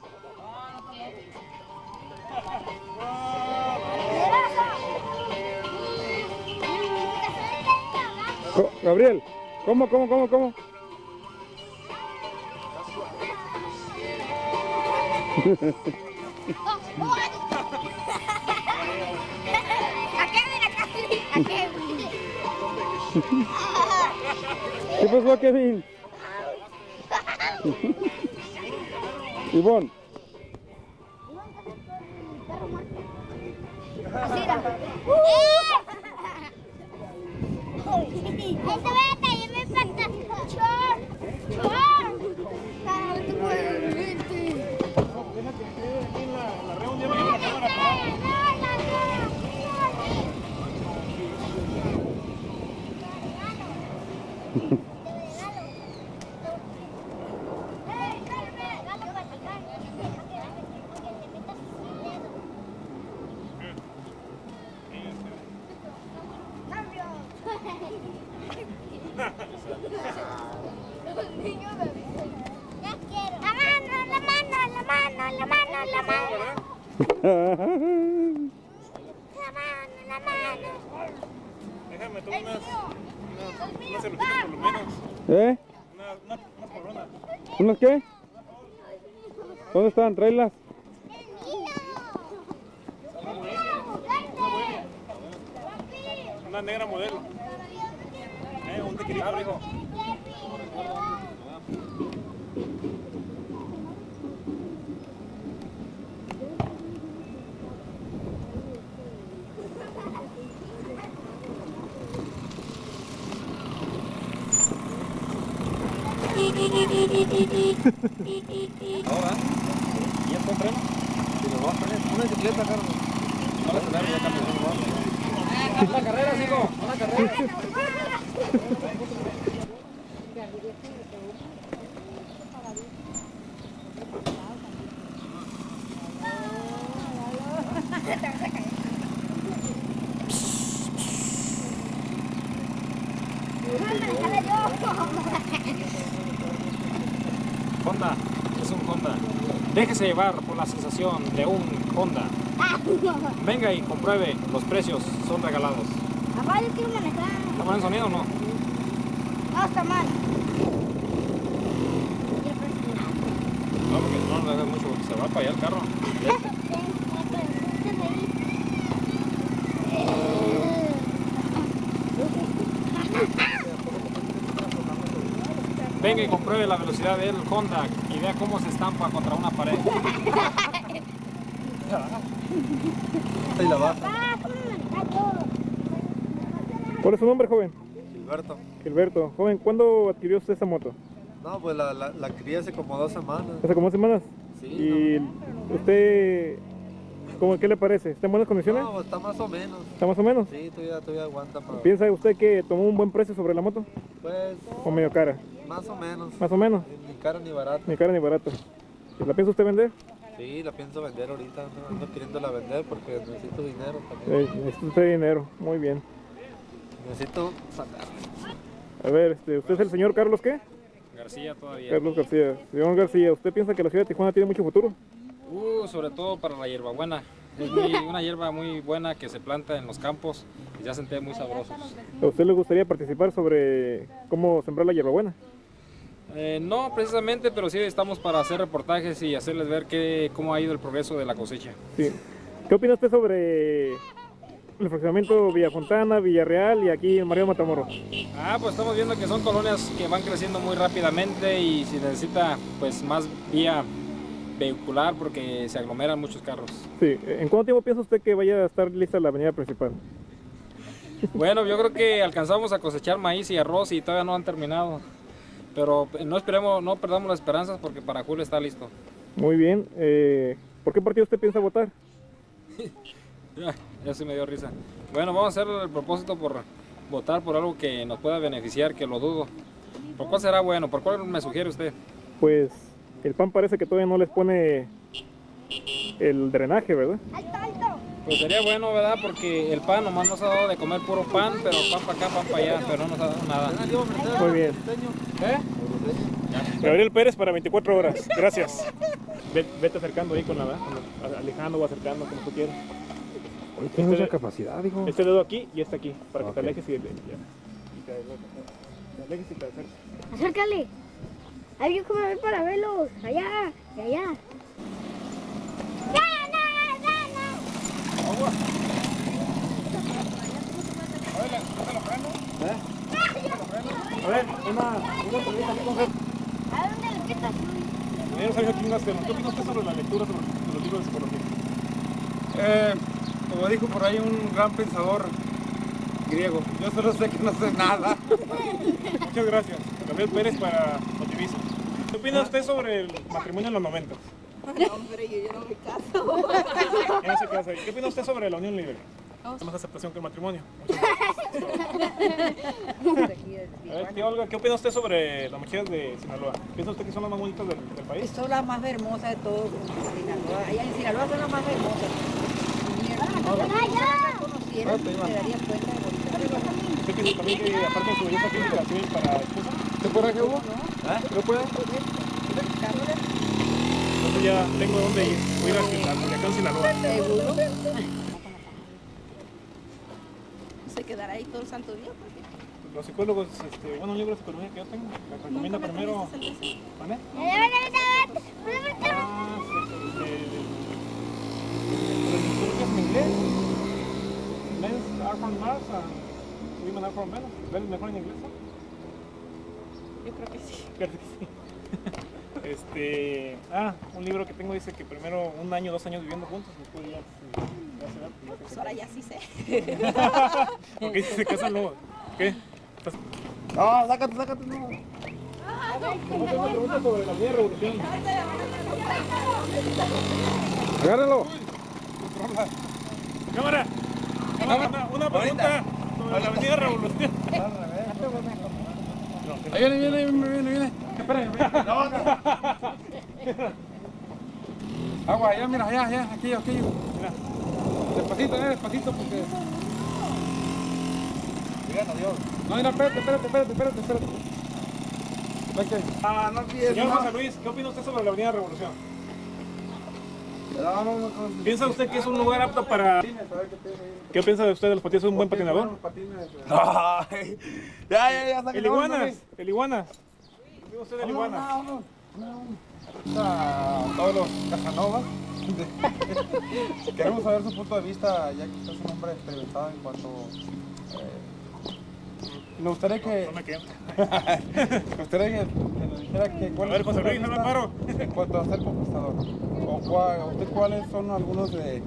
S1: Gabriel, ¿cómo? ¿Qué pasó, Kevin? Ivonne.
S5: Déjame tomar unas cervecitas por lo menos.
S1: ¿Eh?
S5: Unas coronas.
S1: ¿Unas qué? ¿Dónde están? Tráelas.
S5: Una negra modelo. Un tequilito, hijo.
S3: Ahora, ¿ya está tren? Si lo vas a poner, una bicicleta, Carlos. Ahora se da, ya cambia. Una carrera, hijo, una carrera.
S5: Honda es un Honda. Déjese llevar por la sensación de un Honda. Venga y compruebe, los precios son regalados.
S4: Papá, yo quiero manejar.
S5: ¿Está mal el sonido o no?
S4: No, está mal.
S5: No, porque no le hagas mucho, porque se va para allá el carro. Venga y compruebe la velocidad del Honda y vea cómo se estampa contra una pared.
S3: Ahí la va.
S4: Papá, ¿cómo manejar todo?
S1: ¿Cuál es su nombre, joven?
S3: Gilberto.
S1: Gilberto. Joven, ¿cuándo adquirió usted esta moto?
S3: No, pues la crié hace como 2 semanas.
S1: ¿Hace como 2 semanas?
S3: Sí.
S1: ¿Y usted, qué le parece? ¿Está en buenas condiciones?
S3: No, está más o menos.
S1: ¿Está más o menos?
S3: Sí, todavía aguanta para...
S1: ¿Piensa usted que tomó un buen precio sobre la moto?
S3: Pues,
S1: ¿O medio cara?
S3: más o menos.
S1: Más o menos.
S3: Ni cara ni barata.
S1: Ni cara ni barata. ¿Y la piensa usted vender?
S3: Sí, la pienso vender ahorita. Ando queriéndola vender porque necesito dinero también.
S1: Necesita usted dinero. Muy bien.
S3: Necesito sacar.
S1: A ver, ¿usted es el señor Carlos qué?
S5: García todavía.
S1: Carlos García. Señor García, ¿usted piensa que la ciudad de Tijuana tiene mucho futuro?
S5: Sobre todo para la hierbabuena. Es una hierba muy buena que se planta en los campos y se hacen té muy sabrosos.
S1: ¿A usted le gustaría participar sobre cómo sembrar la hierbabuena?
S5: No precisamente, pero sí estamos para hacer reportajes y hacerles ver cómo ha ido el progreso de la cosecha.
S1: Sí. ¿Qué opina usted sobre el fraccionamiento Villafontana, Villarreal y aquí en Mariano Matamoros?
S5: Pues estamos viendo que son colonias que van creciendo muy rápidamente y se necesita pues más vía vehicular porque se aglomeran muchos carros.
S1: Sí. ¿En cuánto tiempo piensa usted que vaya a estar lista la avenida principal?
S5: Bueno, yo creo que alcanzamos a cosechar maíz y arroz y todavía no han terminado. Pero no perdamos las esperanzas porque para julio está listo.
S1: Muy bien. ¿Por qué partido usted piensa votar?
S5: Ya se me dio risa. Bueno, vamos a hacer el propósito por votar por algo que nos pueda beneficiar, que lo dudo. ¿Por cuál será bueno? ¿Por cuál me sugiere usted?
S1: Pues el PAN parece que todavía no les pone el drenaje, ¿verdad?
S4: ¡Alto, alto!
S5: Pues sería bueno, ¿verdad? Porque el PAN nomás nos ha dado de comer puro pan, pero pan para acá, pan para allá, pero no nos ha dado nada.
S1: Muy bien. Gabriel Pérez para 24 horas. Gracias. Vete acercando ahí con alejando o acercando, como tú quieras.
S3: Hoy tengo mucha capacidad, dijo.
S1: Este dedo aquí y este aquí, para que
S3: Ok.
S1: te alejes y te alejes y te acerques.
S4: Acércale. Hay que comer para verlos. Allá, y allá.
S1: A ver, una entrevista aquí con Fer.
S4: ¿A dónde le quitas?
S1: Señor Sergio Quingastel, ¿qué opina usted sobre la lectura sobre los libros de psicología?
S3: Como dijo por ahí un gran pensador griego, yo solo sé que no sé nada.
S1: Muchas gracias. Gabriel Pérez para Notivisa. ¿Qué opina usted sobre el matrimonio en los 90?
S6: Hombre, yo no me caso.
S1: Ya no se casa. ¿Qué opina usted sobre la unión libre? Hay más aceptación que el matrimonio. A ver, tía Olga, ¿qué opina usted sobre las mujeres de Sinaloa? ¿Piensa usted que son las más bonitas del país?
S6: Son las más hermosas de todos Sinaloa. Allá en Sinaloa son las más hermosas. Conociera, te daría cuenta de bonita.
S1: ¿Usted piensa también que aparte de su belleza física la sirven para esposa?
S3: ¿Te puede que hubo?
S1: ¿No puede? Entonces ya tengo dónde ir. Voy a ir a Culiacán, Sinaloa.
S6: ¿Seguro? Se quedará ahí todo el santo día.
S1: Los psicólogos, un libro de psicología que yo tengo, me recomienda primero... ¿Vale? ¿En inglés? Men are from Mars and women are from Venus. ¿Ven mejor en inglés?
S2: Yo creo que sí.
S1: Creo que sí. Un libro que tengo dice que primero 1 año, 2 años viviendo juntos, después ya se da.
S6: Pues ahora ya sí sé.
S1: ¿Por qué si se casan no? ¿Qué?
S3: No, sácate, no.
S1: ¿Cómo te pregunta sobre la media revolución?
S3: Agárralo.
S1: Cámara, una pregunta sobre la avenida Revolución.
S3: Ahí viene. Esperen. Agua, allá, mira, allá, aquello.
S1: Mira.
S3: Despacito, porque... Mira, adiós. No, mira, espérate. Ah, no pienso.
S5: Señor José Luis, ¿qué opina usted sobre la Avenida Revolución? ¿Piensa usted que es un lugar apto para... ¿Qué piensa de usted de los patines? ¿Es un buen patinador?
S3: Ay, ya.
S5: El Iguanas, el Iguanas. ¿Qué opina usted del Iguanas?
S3: A todos los Casanovas. Queremos saber su punto de vista, ya que usted es un hombre experimentado en cuanto... me gustaría que...
S5: No me quedo.
S3: Me gustaría que nos dijera que cuál
S5: A ver,
S3: es su
S5: José
S3: punto de
S5: Luis, no me
S3: vista
S5: paro.
S3: en cuanto a ser conquistador. ¿Usted cuáles son algunos de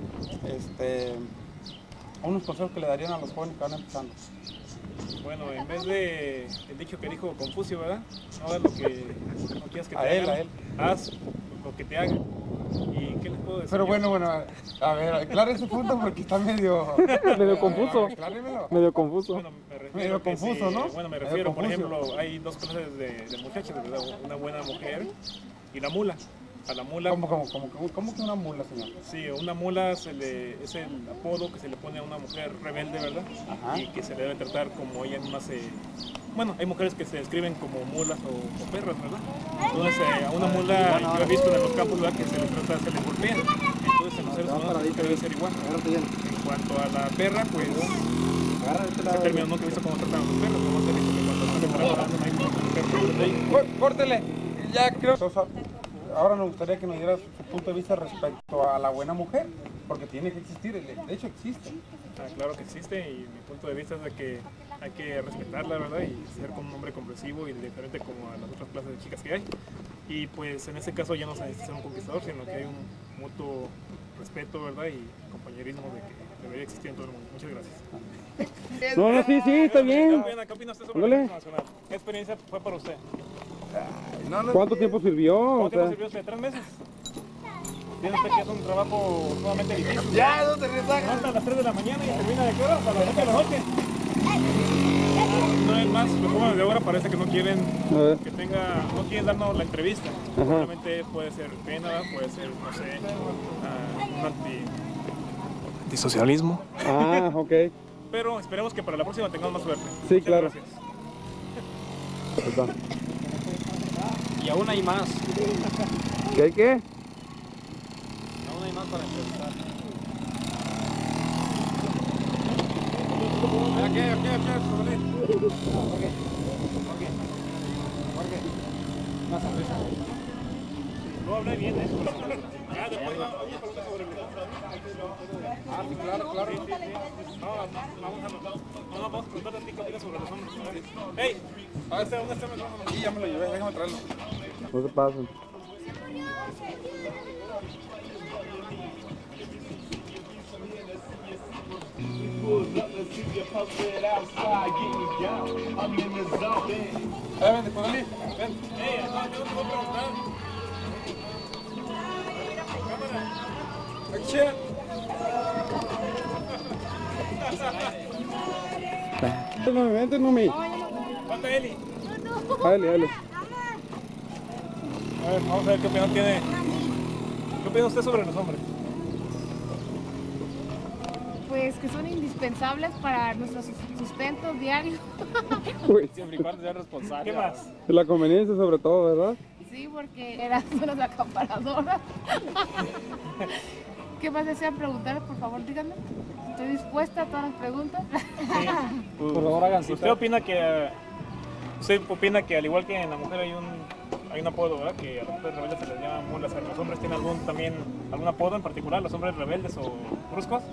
S3: unos consejos que le darían a los jóvenes que van empezando?
S5: Bueno, en vez de el dicho que dijo Confucio, ¿verdad? No hagas lo que no quieras que te hagan.
S3: A él.
S5: Haz lo que te hagan. ¿Y qué les puedo decir?
S3: Pero
S5: yo?
S3: bueno, a ver, aclare ese punto porque está medio...
S1: Medio confuso.
S3: Acláremelo.
S1: Medio confuso.
S5: Bueno, me refiero
S3: Medio
S5: que
S3: confuso, ¿no?
S5: Bueno, me
S3: Medio
S5: refiero, por
S3: confuso.
S5: ejemplo, hay dos clases de muchachas, ¿verdad? Una buena mujer y la mula. A la mula...
S3: ¿Cómo que una mula, señor?
S5: Sí, una mula es el apodo que se le pone a una mujer rebelde, ¿verdad?
S3: Ajá.
S5: Y que se le debe tratar como ella misma se... Bueno, hay mujeres que se describen como mulas o perras, ¿verdad? Entonces, a una mula, yo he visto en los campos, ¿verdad? Que se le trata, se le golpea. Entonces, en los seres humanos debe ser igual. En cuanto a la perra, pues... Ese término nunca he visto cómo tratan a los perros, nomás he visto que cuando están trabajando no hay perros de ahí.
S3: Córtele. Ya creo... Ahora nos gustaría que nos diera su punto de vista respecto a la buena mujer, porque tiene que existir, de hecho existe.
S5: Ah, claro que existe y mi punto de vista es de que hay que respetarla, ¿verdad? Y ser como un hombre comprensivo y diferente como a las otras clases de chicas que hay. Y pues en ese caso ya no se necesita ser un conquistador, sino que hay un mutuo respeto, ¿verdad? Y compañerismo de que debería existir en todo el mundo. Muchas gracias.
S1: No, sí, está bien.
S5: ¿Qué opina usted sobre el
S1: Ándale.
S5: Ejército Nacional? ¿Qué experiencia fue para usted?
S1: ¿Cuánto tiempo sirvió?
S5: ¿Cuánto
S1: O
S5: tiempo
S1: sea,
S5: sirvió usted? 3 meses. Tiene usted que es un trabajo sumamente difícil.
S3: Ya, no te
S5: Se
S3: rezagas.
S5: levanta a las 3 de la mañana y termina de qué hora? A las 8 de la noche. No es más, los jóvenes de ahora parece que no quieren
S1: a ver.
S5: que tenga, no quieren darnos la entrevista. Probablemente puede ser pena, puede ser, no sé, un antisocialismo.
S1: Ah, ok.
S5: Pero esperemos que para la próxima tengamos más suerte.
S1: Sí,
S5: Muchas
S1: claro.
S5: gracias.
S1: Ahí está.
S7: Y aún hay más.
S1: ¿Qué?
S7: Aún hay más para entrevistar.
S5: No hablé bien, ¿eh? Ya, después vamos a preguntar sobre el... Ah, sí, claro. Sí. No, vamos a preguntar a ti qué opinas sobre los hombres. ¡Ey! ¿Dónde está el micrófono?
S3: Sí, ya me lo llevé, déjame traerlo.
S1: No se pasen.
S3: Vente, José ven.
S5: ¡Ey! No, yo no te voy a preguntar.
S3: Acción.
S1: Vente, no me.
S5: Falta Eli.
S1: Dale.
S5: A ver, vamos a ver qué opinión tiene. ¿Qué opina usted sobre los hombres?
S2: Pues que son indispensables para nuestro sustento diario.
S1: Uy,
S7: Siempre y cuando sea responsable.
S5: ¿Qué más?
S1: la conveniencia sobre todo, ¿verdad?
S2: Sí, porque eran unas acaparadoras. ¿Qué más desean preguntar? Por favor, díganme. Estoy dispuesta a todas las preguntas.
S7: Por favor, hagan
S5: ¿Usted
S7: cita.
S5: opina que al igual que en la mujer hay un apodo, ¿verdad? Que a los hombres rebeldes se les llama mulas. ¿Los hombres tienen algún apodo en particular? ¿Los hombres rebeldes o bruscos?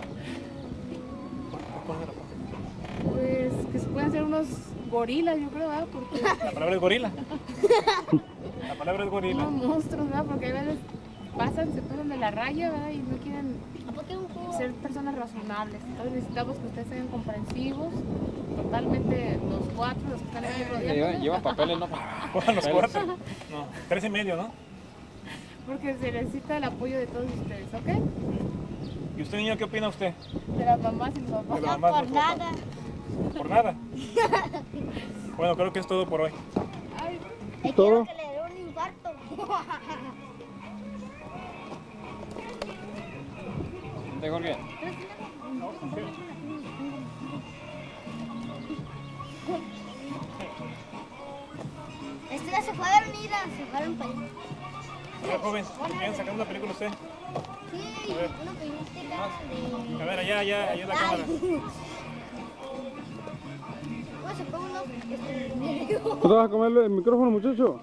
S2: Pues que se pueden ser unos gorilas, yo creo, ¿verdad? Porque
S5: La palabra es gorila. La palabra es gorila.
S2: unos monstruos, ¿verdad? Porque a veces se pasan de la raya, ¿verdad? Y no quieren ser personas razonables. Entonces necesitamos que ustedes sean comprensivos, totalmente los cuatro, los que están aquí rodeando.
S7: Llevan papeles, ¿no?
S5: Pongan los 4. No, 3,5, ¿no?
S2: Porque se necesita el apoyo de todos ustedes, ¿ok?
S5: ¿Y usted, niño, qué opina usted?
S2: De las mamás y los papás.
S5: De las mamás, los papás. Por nada. Bueno, creo que es todo por hoy.
S4: Te
S1: ¿Todo?
S4: quiero que le dé un infarto.
S7: ¿De Jorge?
S4: Este Mira, se fueron, mira, se fueron para allá.
S5: A ver, joven, ¿quieren sacar una película usted?
S4: Sí, una película de...
S5: A ver, allá es la cámara.
S4: Bueno, se pone uno...
S3: ¿Tú te vas a comer el micrófono, muchacho?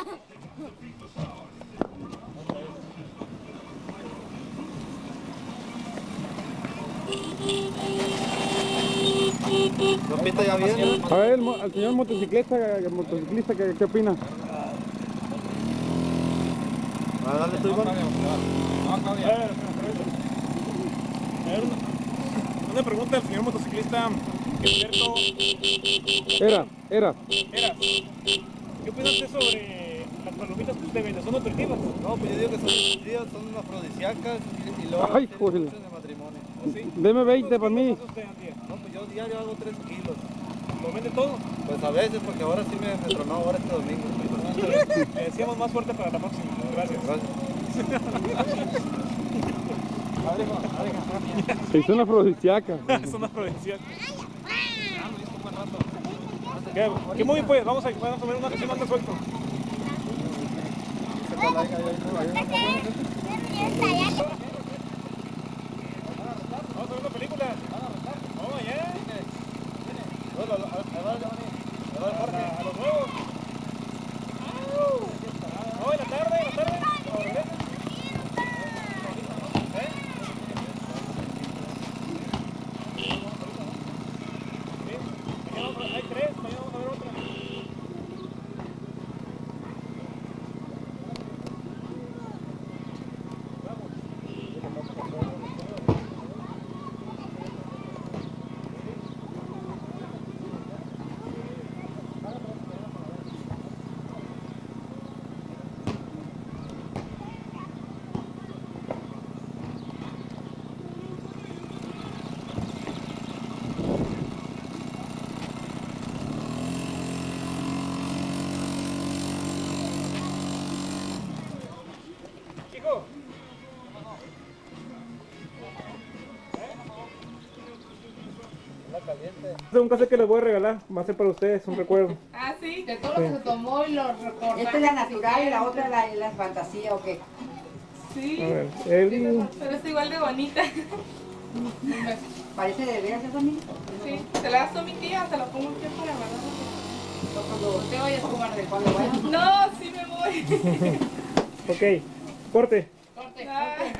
S8: ¿Lo pista ya bien?
S3: A ver, al señor motociclista, ¿qué opina?
S8: Dale tú, Iván.
S5: A ver, una pregunta al señor motociclista Gilberto.
S3: Era.
S5: ¿Qué opina usted sobre las palomitas que usted vende? ¿Son nutritivas?
S8: No, pues yo digo que son nutritivas, son afrodisíacas y luego
S3: Ay,
S8: tienen
S3: joder.
S8: mucho en el matrimonio.
S5: ¿O sí?
S3: Deme 20 para mí.
S5: ¿Cuántos hace usted al día?
S8: No, pues yo diario hago 3 kilos.
S5: ¿Lo vende todo?
S8: Pues a veces, porque ahora sí me tronó ahora este domingo.
S5: Le decíamos más fuerte para la próxima. Gracias.
S8: Gracias.
S3: Se hizo una afrodisíaca.
S5: Es una provincia. ¿Qué muy pues? Vamos a ver una que se manda suelto. Vamos a ver una película. Oh, ya. A los nuevos. No, en la tarde. Hay 3, mañana vamos a ver otra. Chico. Este es un cassette que les voy a regalar, va a ser para ustedes, un recuerdo.
S2: Ah, sí. De todo lo que se tomó y los recordados.
S6: Esta es la natural y la otra la fantasía, ¿o qué?
S2: Sí.
S1: A ver, él...
S2: Pero es igual de bonita.
S6: Parece de veras esa misma.
S2: Sí. Se la das a mi tía, se la pongo aquí para guardar.
S6: Cuando te vayas a jugar de cuando vayas.
S2: No, sí me voy.
S1: Ok, corte.
S2: Corte.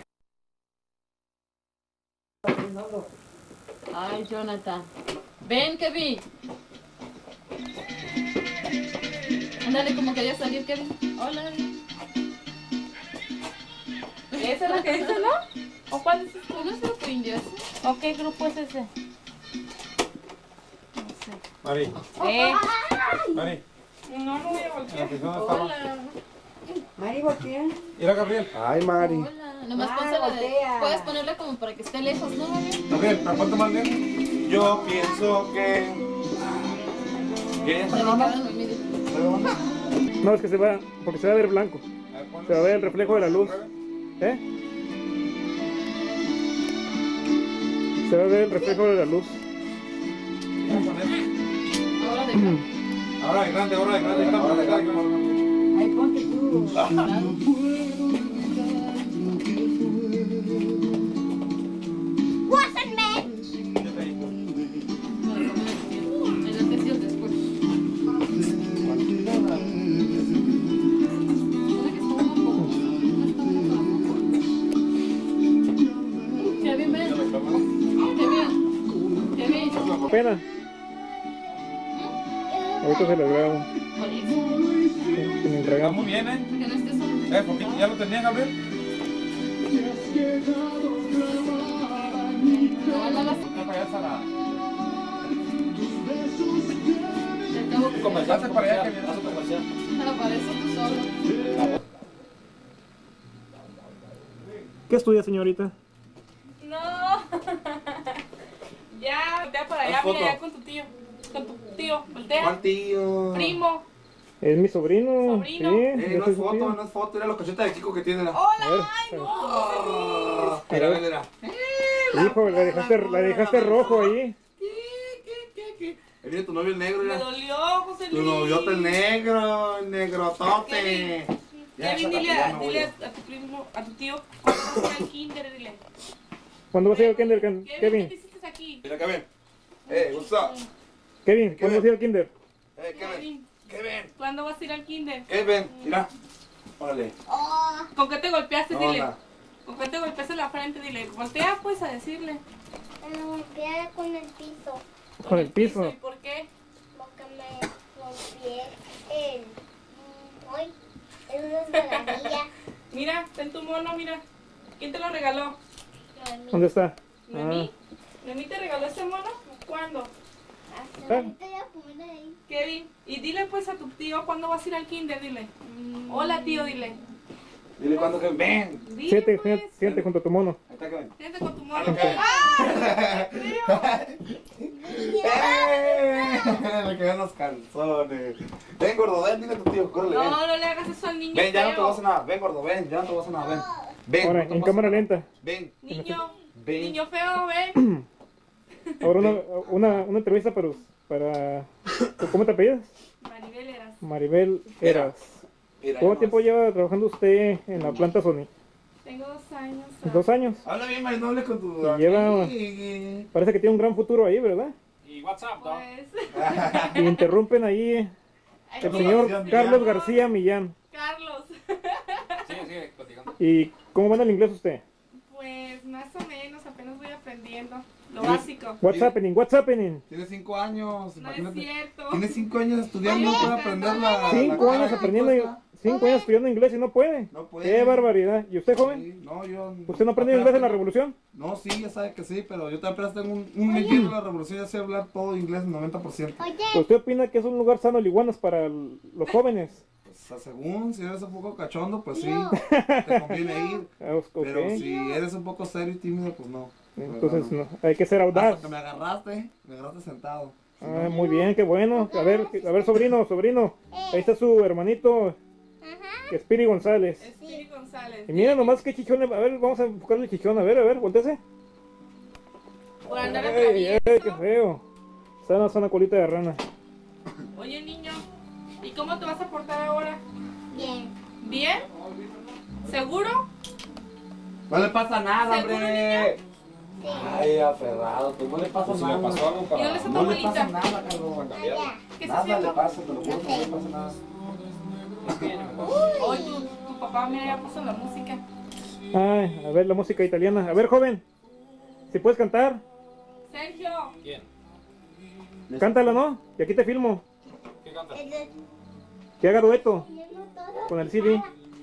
S9: Ay, Jonathan. Ven, Kevin. Ándale, como quería salir, Kevin. Hola.
S2: ¿Esa es la que dice, no? ¿O cuál es ese?
S9: ¿No es grupo indio ese?
S2: ¿O qué grupo es ese?
S3: Mari, Mari.
S2: No, no voy a voltear.
S9: Hola.
S6: Mari, voltea.
S3: Mira, Gabriel. Ay, Mari.
S9: Hola. Nomás
S6: Ah,
S9: pónsela de...
S6: voltea.
S9: Puedes ponerla como para que esté lejos, ¿no, Gabriel?
S3: Gabriel, ¿para cuánto más bien? Yo pienso que... ¿Qué?
S9: Dedicada en el medio.
S1: No, es que se va, porque se va a ver blanco. Se va a ver el reflejo de la luz. ¿Eh? Se va a ver el reflejo de la luz.
S9: Ahora de acá.
S3: Ahora de grande, ahora de grande.
S6: Ahí ponte tú.
S4: ¡Guásenme!
S9: El antes y el después. Kevin, ven. Kevin.
S1: Pena. Ahorita se lo grabo.
S9: Por eso.
S1: Que me
S3: Está
S1: entregamos.
S3: muy bien, ¿eh?
S9: Que no estés solo.
S3: Poquito, ¿ya lo tenía, Gabriel?
S9: No, no las...
S3: Ya para allá está la...
S9: Te tengo que...
S3: Pase para allá, que viene.
S9: Pero para eso tú solo.
S1: ¿Qué estudia, señorita?
S2: No. Ya, voltea para allá, mira, ya con tu tío. Con tu tío, voltea.
S3: ¿Cuál tío?
S2: Primo.
S1: Es mi sobrino.
S2: Sobrino.
S1: Sí, yo
S3: No
S1: soy
S3: es
S1: su
S3: foto,
S1: tío.
S3: no es foto. Mira la cosita de Kiko que tiene.
S2: Hola, ay, no.
S3: Mira, mira.
S1: Hijo, la dejaste rojo ahí.
S8: Ahí viene tu novio el negro,
S10: Me
S8: mira.
S10: dolió, José
S8: Tu
S10: Luis.
S8: noviote el negro, el negrotote. Ya,
S10: Kevin,
S8: sácate,
S10: dile,
S8: ya me voy.
S10: dile a tu primo, a tu tío, cuando vas a ir al kinder, dile.
S1: ¿Cuándo vas a ir al kinder,
S10: Kevin, ¿qué
S1: Kevin?
S10: te hiciste aquí?
S3: Mira, Kevin. What's up?
S1: Kevin, ¿cuándo vas a ir al kinder?
S3: Kevin. Kevin.
S10: ¿Cuándo vas a ir al kinder?
S3: Kevin. Mira. Órale.
S10: ¿Con qué te golpeaste?
S3: No,
S10: Dile.
S3: nada.
S10: ¿Con qué te golpeaste en la frente? Dile. Voltea pues a decirle.
S4: Me golpeé con el piso.
S1: Con el piso.
S10: ¿Y por qué?
S4: Porque me golpeé hoy en una escaladilla.
S10: Mira, ten tu mono, mira. ¿Quién te lo regaló?
S1: ¿Dónde está?
S10: ¿Noemí? ¿Noemí te regaló ese mono? ¿Cuándo?
S4: Hasta ahorita voy a poner ahí.
S10: Kevin, y dile pues a tu tío cuándo vas a ir al kinder, dile. Hola tío, dile.
S3: Dile cuándo Kevin. Ven.
S10: Dile
S1: Siente,
S10: pues.
S1: siente junto a tu mono.
S3: Ahí está Kevin.
S10: Siéntate con tu mono.
S1: Ok.
S10: ¡Ah!
S3: Me quedan los calzones. Ven, gordo, ven, dile a tu tío, córrele, ven.
S10: No, no le hagas eso al niño.
S3: Ven, ya no te
S10: feo.
S3: voy a hacer nada. Ven, gordo, ven, ya no te voy a hacer nada, ven. Ven.
S1: Ahora,
S3: no te
S1: en
S3: pasa
S1: cámara
S3: nada.
S1: lenta.
S3: Ven.
S10: Niño,
S3: Ven.
S10: niño feo, ven.
S1: Ahora una entrevista para... ¿Cómo te apellidas?
S10: Maribel Eras.
S1: Maribel Eras.
S3: Mira,
S1: ¿Cuánto
S3: ya
S1: tiempo lleva trabajando usted en la planta Sony?
S10: Tengo 2 años.
S1: 2 años.
S3: Habla bien, Mari, no hables con tu
S1: Y lleva...
S3: amiga.
S1: Parece que tiene un gran futuro ahí, ¿verdad?
S7: ¿Y WhatsApp, no?
S10: Pues,
S1: Y interrumpen ahí el
S10: aquí,
S1: señor Carlos García Millán.
S10: Carlos.
S7: Sigue platicando.
S1: ¿Y cómo van el inglés usted?
S10: Pues más o menos, apenas voy aprendiendo. Lo básico.
S1: What's happening? What's happening?
S3: Tiene 5 años,
S10: No es
S3: imagínate.
S10: cierto.
S3: Tiene 5 años estudiando, no puede aprender la...
S1: 5 años
S3: la
S1: aprendiendo,
S3: respuesta.
S1: 5 años estudiando inglés y no puede.
S3: No puede.
S1: Qué barbaridad. ¿Y usted, joven?
S3: Sí, no, yo...
S1: ¿Usted no aprendió inglés en la revolución?
S3: No, sí, ya sabe que sí, pero yo también tengo un metido en la revolución, ya sé hablar todo inglés, 90%.
S1: ¿Usted opina que es un lugar sano, Liguanas, para los jóvenes?
S3: Pues, según, si eres un poco cachondo, pues sí,
S4: No.
S3: te conviene ir.
S1: Ah, ok.
S3: Pero si eres un poco serio y tímido, pues no.
S1: Entonces, no, hay que ser audaz.
S3: Hasta que me agarraste sentado. Si
S1: Ah,
S3: no,
S1: muy bien, qué bueno. A ver, sobrino. Ahí está su hermanito, Espiri González.
S10: Espiri González.
S1: Y mira nomás qué chichón. A ver, vamos a enfocarle el chichón. A ver, volteese.
S10: Por andar
S1: Ay,
S10: atravieso.
S1: qué feo. Está una colita de rana.
S10: Oye, niño, ¿y cómo te vas a portar ahora?
S4: Bien.
S10: ¿Bien? ¿Seguro?
S3: no le pasa nada,
S10: ¿Seguro,
S3: hombre. Ay, aferrado, pues no le pasa
S7: Pues si
S3: nada.
S7: le pasó algo
S10: ¿Y
S7: para...
S10: dónde está tu
S3: No le pasa
S10: abuelita?
S3: nada, Carlos.
S10: ¿Qué se
S3: Nada le
S10: haciendo?
S3: pasa, te lo juro que no le pasa nada.
S10: Hoy tu papá, mira, ya puso la música.
S1: Ay, a ver la música italiana. A ver, joven, si puedes cantar,
S10: Sergio.
S7: ¿Quién?
S1: cántala, ¿no? Y aquí te filmo.
S7: ¿Qué canta?
S1: Que haga dueto con el CD.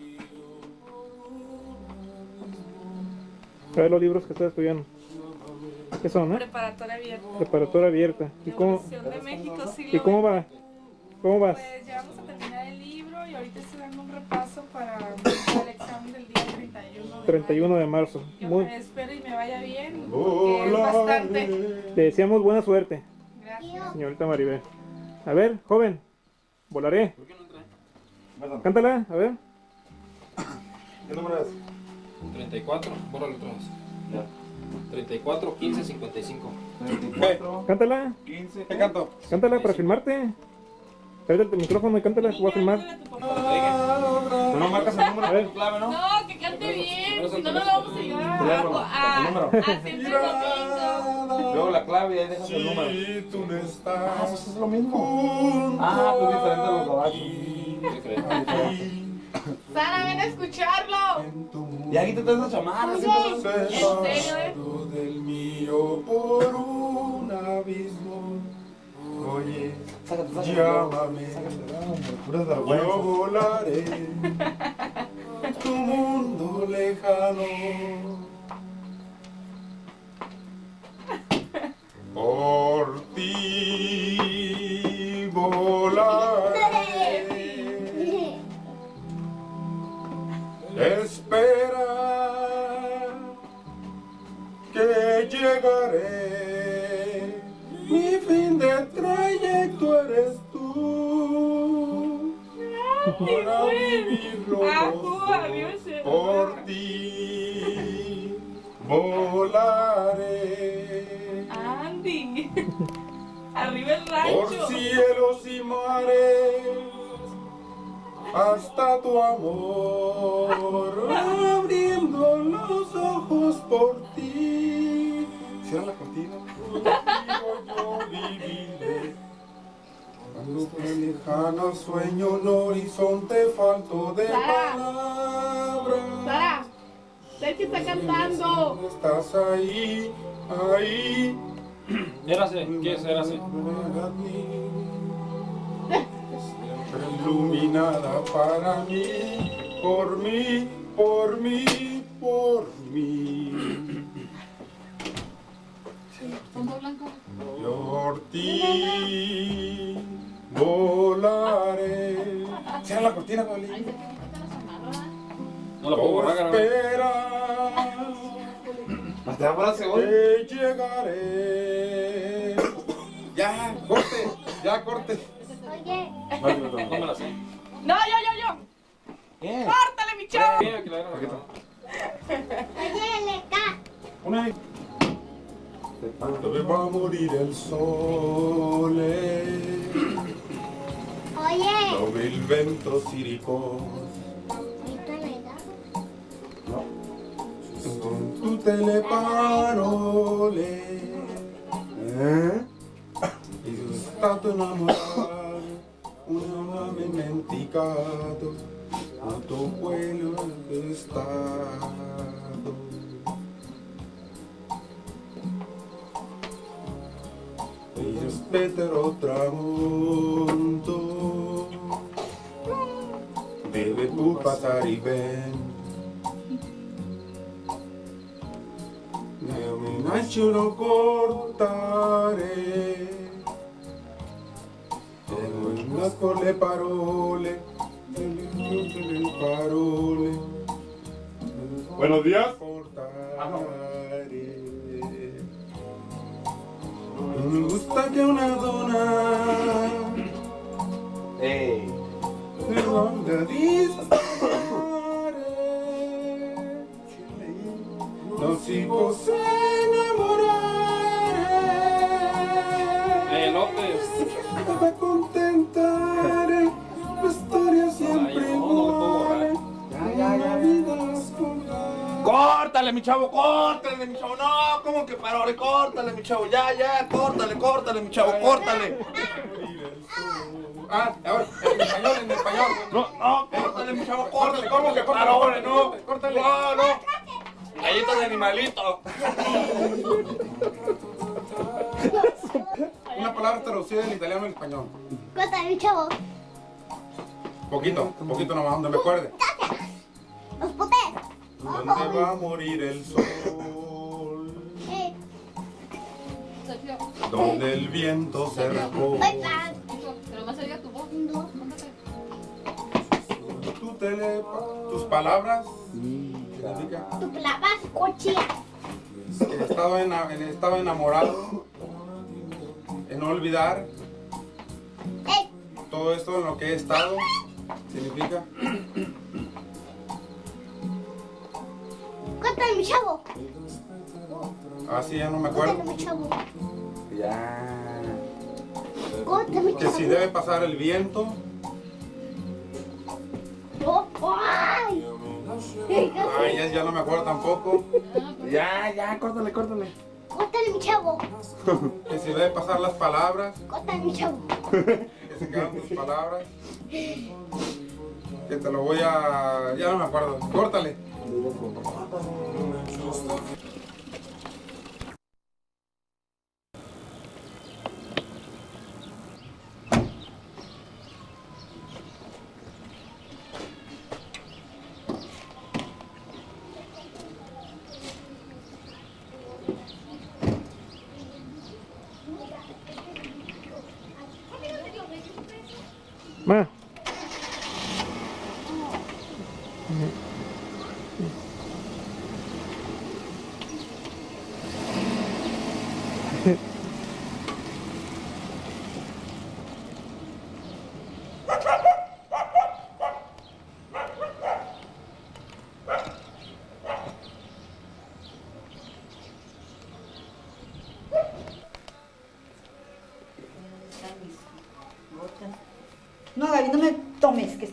S1: A ver los libros que estás estudiando. ¿Qué son, eh?
S10: Preparatoria abierta.
S1: Preparatoria abierta. ¿Y cómo,
S10: Revolución de México, siglo
S1: ¿y cómo va? ¿Cómo vas?
S10: Pues ya vamos a terminar el libro y ahorita estoy dando un repaso para el examen del día 31 de
S1: 31 de marzo.
S10: mayo. Yo
S1: Muy,
S10: me espero y me vaya bien, porque es bastante.
S1: te deseamos buena suerte,
S10: Gracias.
S1: señorita Maribel. A ver, joven, volaré.
S7: ¿Por qué no entra?
S3: Perdón,
S1: Cántala, a ver.
S3: ¿qué número es?
S7: 34, bórralo otra vez.
S3: Ya.
S7: 34, 15, 55.
S3: 34,
S1: Cántala,
S3: 15. ¿Qué canto?
S1: cántala para filmarte. Tráete el micrófono y cántala, te voy a filmar.
S10: Niña, ayúdale a tu papá.
S3: Tú no marcas el número
S1: A ver.
S3: con tu clave, ¿no?
S10: No, que cante bien, si no, no lo vamos a ayudar
S3: Teléfono, el número.
S10: a sentir domingo.
S3: Luego la clave y ahí dejas el número.
S8: tú no
S3: Ah,
S8: estás
S3: eso es lo mismo. Ah, pues diferente a los gabachos.
S7: ¿Qué crees?
S10: Sara, ven a escucharlo.
S3: Y aquí te traes la chamarra, siempre son-
S10: ¿En serio, eh?
S8: del mío por un abismo. Oye,
S3: Sácate, sácate.
S8: llámame.
S3: Puras
S8: Yo
S3: vergüenzas.
S8: volaré tu mundo lejano. Por ti volaré. Espera que llegaré. Mi fin de trayecto eres tú. Para vivirlo por ti volaré.
S10: Andy. Arriba el rayo.
S3: por cielos y mares, hasta tu amor, abriendo los ojos por ti. Cierra la cortina. Contigo yo viviré. Cuando el lejano sueño un horizonte falto de palabras.
S2: Sara, sé que está cantando.
S3: Estás ahí, ahí.
S7: Érase, ¿qué es Érase?
S3: Siempre iluminada para mí, por mí, por mí, por mí.
S9: Fondo blanco.
S3: Por ti volaré. Cierra la cortina, Pablo.
S9: Ahí se quita la chamarra.
S7: No la puedo borrar, carnal.
S3: Espera.
S8: ¿Hasta la frase hoy?
S3: Que llegaré. Ya, corte, ya corte.
S4: Oye,
S7: No me la sé.
S10: No, yo.
S3: ¿Qué?
S10: ¡Córtale, mi chavo!
S7: Sí, que la agarro.
S3: Poquito.
S4: oye, Leca.
S3: Una vez. Donde va a morir el sol.
S4: Oye.
S3: Sobre el vento ciricos.
S4: ¿Ahorita Leca?
S3: Con tu teleparole. E sono stato innamorato, un amore dimenticato, tutto quello che è stato. E io aspetterò tramonto, deve tu passare bene. Ne mi lasciano cortare, e non nasco le parole, le parole. Buenos días. Me gusta que una donna me voglia distare. Non si possa innamorare,
S7: López.
S3: deve accontentare, la storia sempre uguale, la vita scontare.
S8: ¡Córtale, mi chavo! ¡Córtale, mi chavo! No, ¿cómo que parole? ¡Córtale, mi chavo! Ya, córtale, mi chavo, córtale.
S3: Ah, ahora, en español.
S8: No, córtale, mi chavo, córtale. ¿Cómo que parole? No,
S3: Córtale.
S8: no. Galletas de animalito.
S3: Una palabra traducida del italiano al español.
S4: Cuéntame, mi chavo.
S3: Poquito nomás, donde me acuerde.
S4: Los potes.
S3: ¿Dónde va a morir el sol?
S9: Sergio,
S3: Donde el viento se reposa.
S9: pero más sería tu voz.
S4: No.
S9: Póngate.
S3: Tus palabras significa
S4: Tu palabra cochina.
S3: que he estado enamorado, en no olvidar todo esto en lo que he estado, significa
S4: Cuéntame, mi chavo.
S3: así ya no me acuerdo.
S4: Cuéntame, mi chavo.
S3: Ya.
S4: Cuéntame, mi
S3: Que
S4: chavo.
S3: si debe pasar el viento,
S4: Oh, ¡ay!
S3: ya no me acuerdo tampoco.
S8: Ya, córtale.
S4: Cuéntame, mi chavo.
S3: Que si debe pasar las palabras,
S4: Cuéntame, mi chavo.
S3: que se quedan tus palabras. Que te lo voy a... ya no me acuerdo. Córtale.
S1: Ma.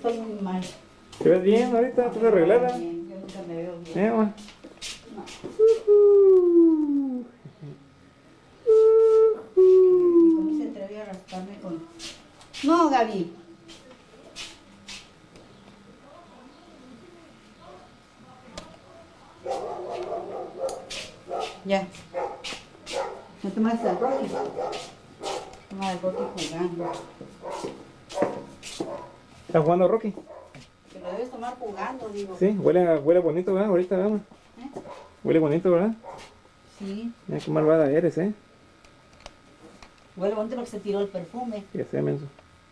S6: estoy muy mal.
S1: ¿Te ves bien ahorita? ¿Estás arreglada?
S6: Bien, yo nunca me veo bien.
S1: Ma?
S6: Ni cómo se atreve a rascarme con... No, Gaby. Ya. ¿No tomaste el Rocky? Toma el Rocky jugando.
S1: ¿Estás jugando Rocky?
S6: Que lo debes tomar jugando, digo.
S1: Sí, huele bonito, ¿verdad? Ahorita vamos. Huele bonito, ¿verdad?
S6: Sí.
S1: Mira qué malvada eres, ¿eh?
S6: Huele bonito porque se tiró el perfume.
S1: Ya sé, menso.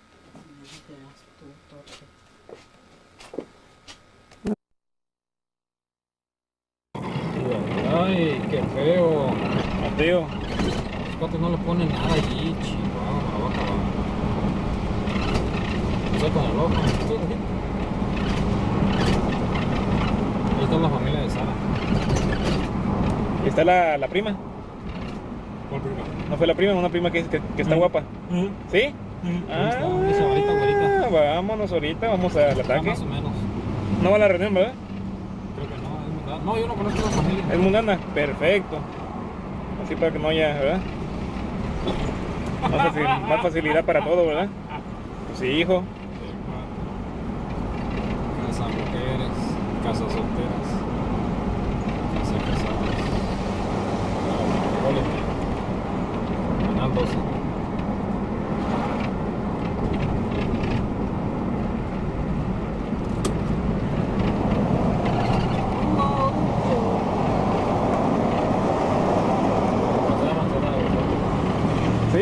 S7: Ay, qué feo.
S1: Mateo.
S7: Los cuates no le ponen nada allí, chihuahua, me la va a acabar. Estoy con el loco. Ahí está la familia de Sara.
S1: ¿Y está la prima?
S7: ¿Cuál prima?
S1: ¿No fue la prima? Una prima que está guapa. ¿Sí?
S7: Esa ahorita, güerita.
S1: Vámonos ahorita, vamos al ataque.
S7: Más o menos.
S1: No va a la reunión, ¿verdad?
S7: Creo que no, es mundana. No, yo no conozco a la familia.
S1: Es mundana, perfecto. Así para que no haya, ¿verdad? Más facilidad para todo, ¿verdad? Pues sí, hijo.
S7: Casa mujeres, casas solteras, casa casadas. Canal 12.
S1: ¿Sí?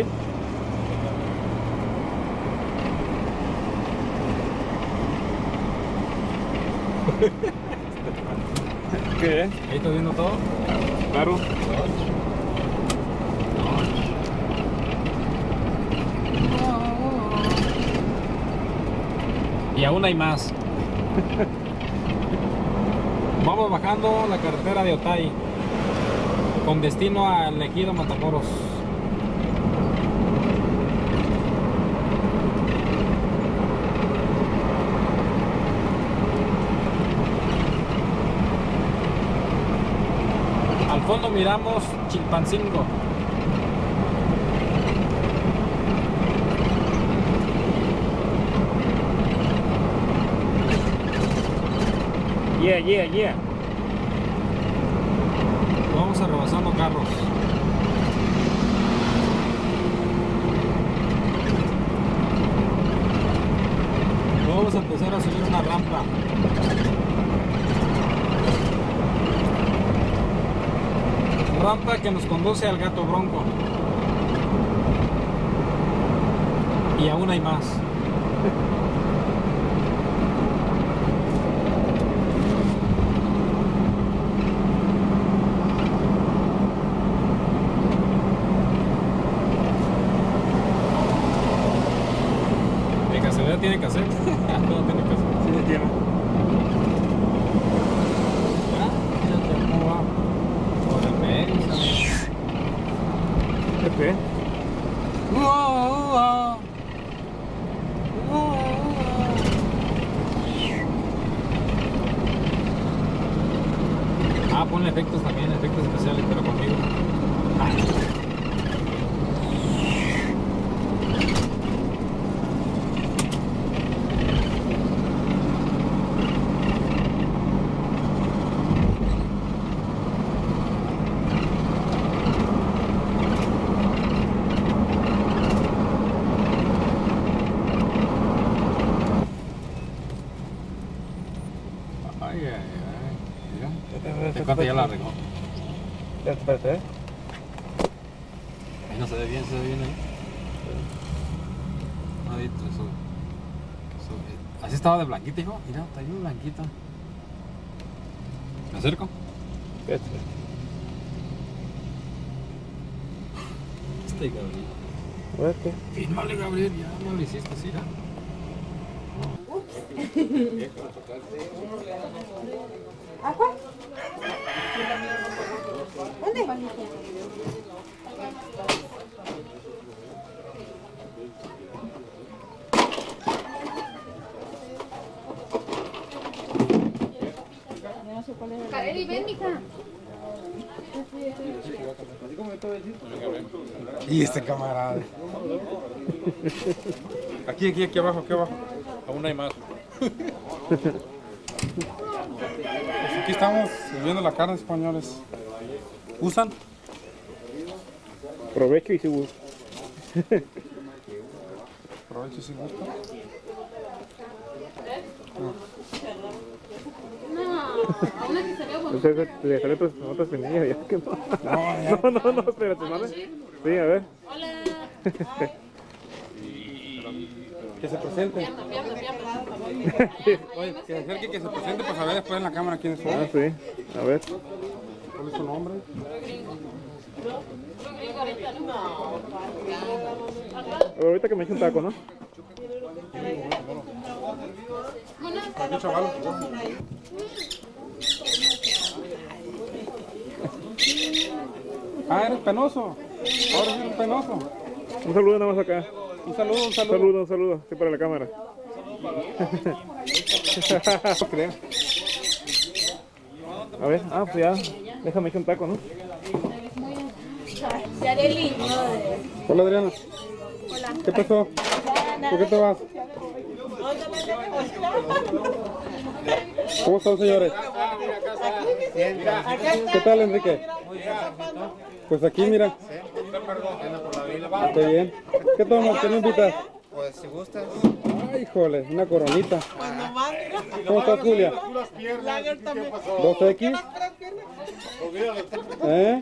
S1: ¿Qué?
S7: ¿Ahí estás viendo todo?
S1: Claro.
S7: Y aún hay más. Vamos bajando la carretera de Otay con destino al Ejido Matamoros. Al fondo miramos Chilpancingo.
S1: Yeah.
S7: Vamos rebasando carros. Vamos a empezar a subir una rampa. Rampa que nos conduce al Gato Bronco. Y aún hay más. De casualidad tiene cassette. Todo tiene cassette.
S1: Sí, tiene.
S7: Fíjate cómo va. Por el medio, ¿sabes?
S1: ¿Qué?
S7: Ah, ponle efectos también, efectos especiales, pero conmigo. Ay, mira. Este cuate ya la regó.
S1: Espérate, ¿eh?
S7: Ahí no se ve bien, ahí. Ahí, eso. Así estaba de blanquita, hijo. Mira, está bien blanquita. ¿Me acerco?
S1: Espérate.
S7: Este Gabriel.
S1: Espérate.
S7: Fírmale, Gabriel, ya no lo hiciste, sí, ya.
S6: ¿A cuál? ¿Dónde?
S9: sé cuál es.
S2: Kareli, ven, mija.
S3: Y este camarada. Aquí abajo, aquí abajo.
S7: Aún hay más.
S3: Pues aquí estamos viendo la carne, españoles. ¿Usan?
S1: Provecho y si gusta.
S3: Aprovecho si gusta.
S9: No, aún así se ve bueno.
S1: Entonces le sale otras pendejas ya que no. No, espérate, ¿vale? Sí, a ver.
S9: Hola.
S3: Que se presente. Oye, que se acerque, que se presente para saber después en la cámara quién es su.
S1: Ah, sí. A ver.
S3: ¿Cuál es su nombre?
S1: Ahorita que me eche un taco, ¿no?
S3: Aquí, chaval. Ah, eres penoso. Ahora sí eres penoso.
S1: Un saludo nada más acá.
S3: Un saludo.
S1: Un saludo. Sí, para la cámara.
S3: No creo.
S1: A ver, pues ya. Déjame echar un taco, ¿no?
S9: Yareli.
S3: Hola, Adriana.
S9: Hola.
S3: ¿Qué pasó? ¿Por qué te vas? ¿Cómo están, señores? ¿Qué tal, Enrique? Pues aquí, mira. Qué bien. ¿Qué tomas? ¿Qué me invitas?
S11: Pues si gustas.
S3: Ay, híjole, una coronita. ¿Cómo estás, Julia? 2X. ¿Eh?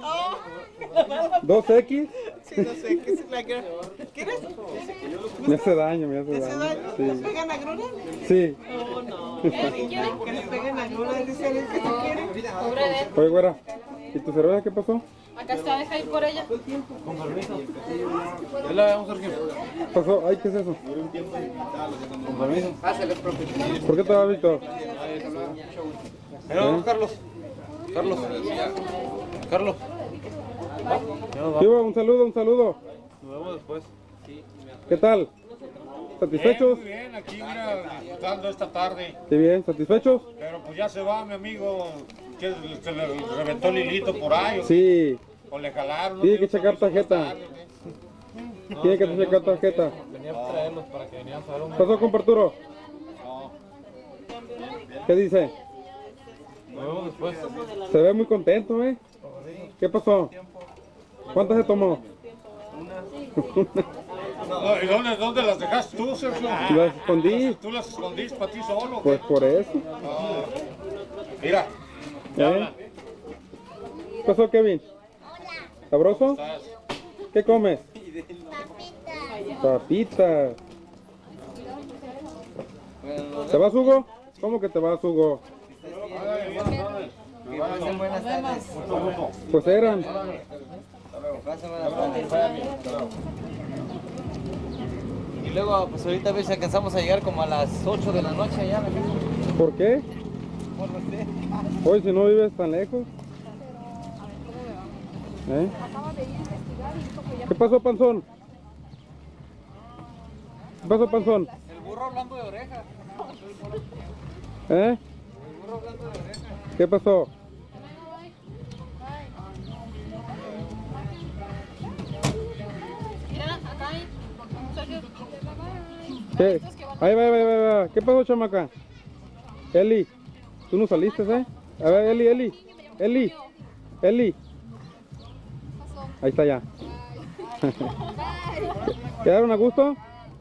S3: 2X.
S11: Sí, no sé, ¿qué es la que... ¿Quieres?
S3: Me hace daño, me hace daño.
S11: ¿Le pegan agruras?
S3: Sí.
S11: Oh, no. Que le peguen agruras, dice él que tú quieres.
S9: Pobre de él.
S3: Oye, güera, ¿y tu cerveza qué pasó?
S9: Acá está, deja ir por ella.
S7: Con permiso. Ya la vemos, Sergio.
S3: ¿Qué pasó? Ay, ¿qué es eso?
S7: Con permiso.
S3: ¿Por qué te vas, Víctor?
S7: Carlos. Carlos.
S3: Sí, un saludo.
S7: Nos vemos después.
S3: ¿Qué tal? ¿Satisfechos?
S12: Muy bien, aquí mira, disfrutando esta tarde.
S3: Sí, bien, ¿satisfechos?
S12: Pero pues ya se va mi amigo, que se le reventó Lilito por ahí.
S3: Sí.
S12: O le jalaron.
S3: Tiene que checar tarjeta. Tiene que checar tarjeta.
S7: Venía a traerlos para que venían a ver un...
S3: ¿Qué pasó con Arturo? ¿Qué dice?
S7: Nos vemos después.
S3: Se ve muy contento, ¿eh? ¿Qué pasó? ¿Cuántas se tomó?
S12: No, ¿y dónde las dejaste tú, Sergio?
S3: Las escondí.
S12: ¿Tú las escondiste para ti solo?
S3: Pues por eso.
S12: Mira.
S3: ¿Eh? ¿Qué pasó, Kevin? ¿Sabroso? ¿Qué comes? Papitas. ¿Te vas, Hugo? ¿Cómo que te vas, Hugo?
S11: Buenas tardes.
S3: Pues eran.
S11: Y luego, pues ahorita a ver si alcanzamos a llegar como a las 8 de la noche allá.
S3: ¿Por qué?
S11: Por no sé.
S3: Hoy si no vives tan lejos. ¿Eh? ¿Qué pasó, Panzón? ¿Qué pasó, Panzón?
S11: El burro hablando de oreja.
S3: ¿Eh?
S11: El burro hablando de oreja.
S3: ¿Qué pasó?
S9: Mira, acá hay. Sergio.
S3: ¿Qué? Ahí va. ¿Qué pasó, chamaca? Eli, tú no saliste, ¿eh? A ver, Eli. Ahí está ya. ¿Quedaron a gusto?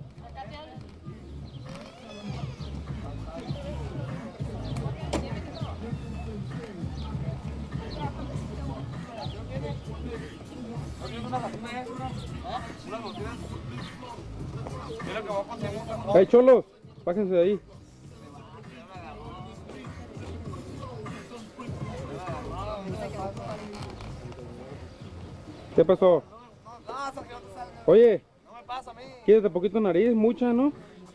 S3: ¡Hey, cholos! Bájense de ahí. ¿Qué pasó? Oye, ¿quieres de poquito nariz? Mucha, ¿no?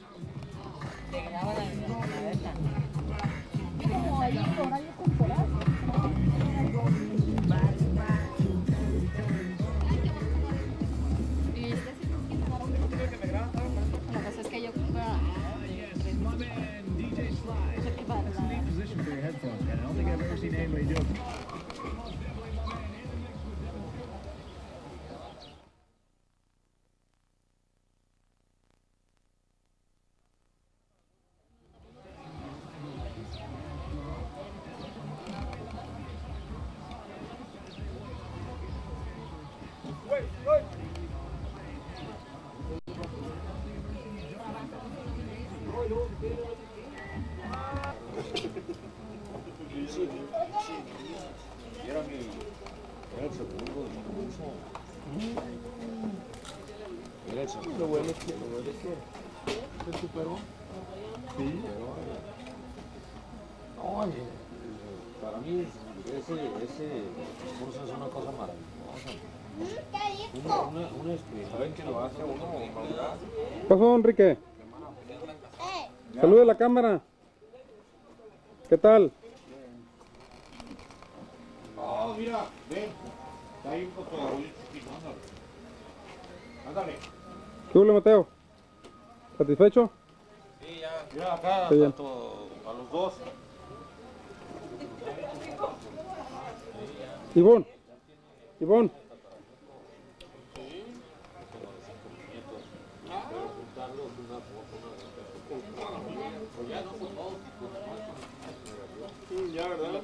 S9: La cosa es que yo
S5: así negro, idiota.
S12: Lo bueno es que ¿es tu perro? Sí. Oye, para mí ese curso es una cosa maravillosa. ¿Saben que lo hace uno?
S3: ¿Qué pasó, Enrique? Saluda a la cámara. ¿Qué tal?
S12: Oh, mira, ven. Está ahí un poco de arroyo chiquito, ándale.
S3: ¿Qué hubo, Mateo? ¿Satisfecho?
S12: Sí, ya. Mira acá,
S3: Qué bien.
S12: tanto a los dos.
S3: Ivonne. Ivonne.
S12: Ya, ¿verdad?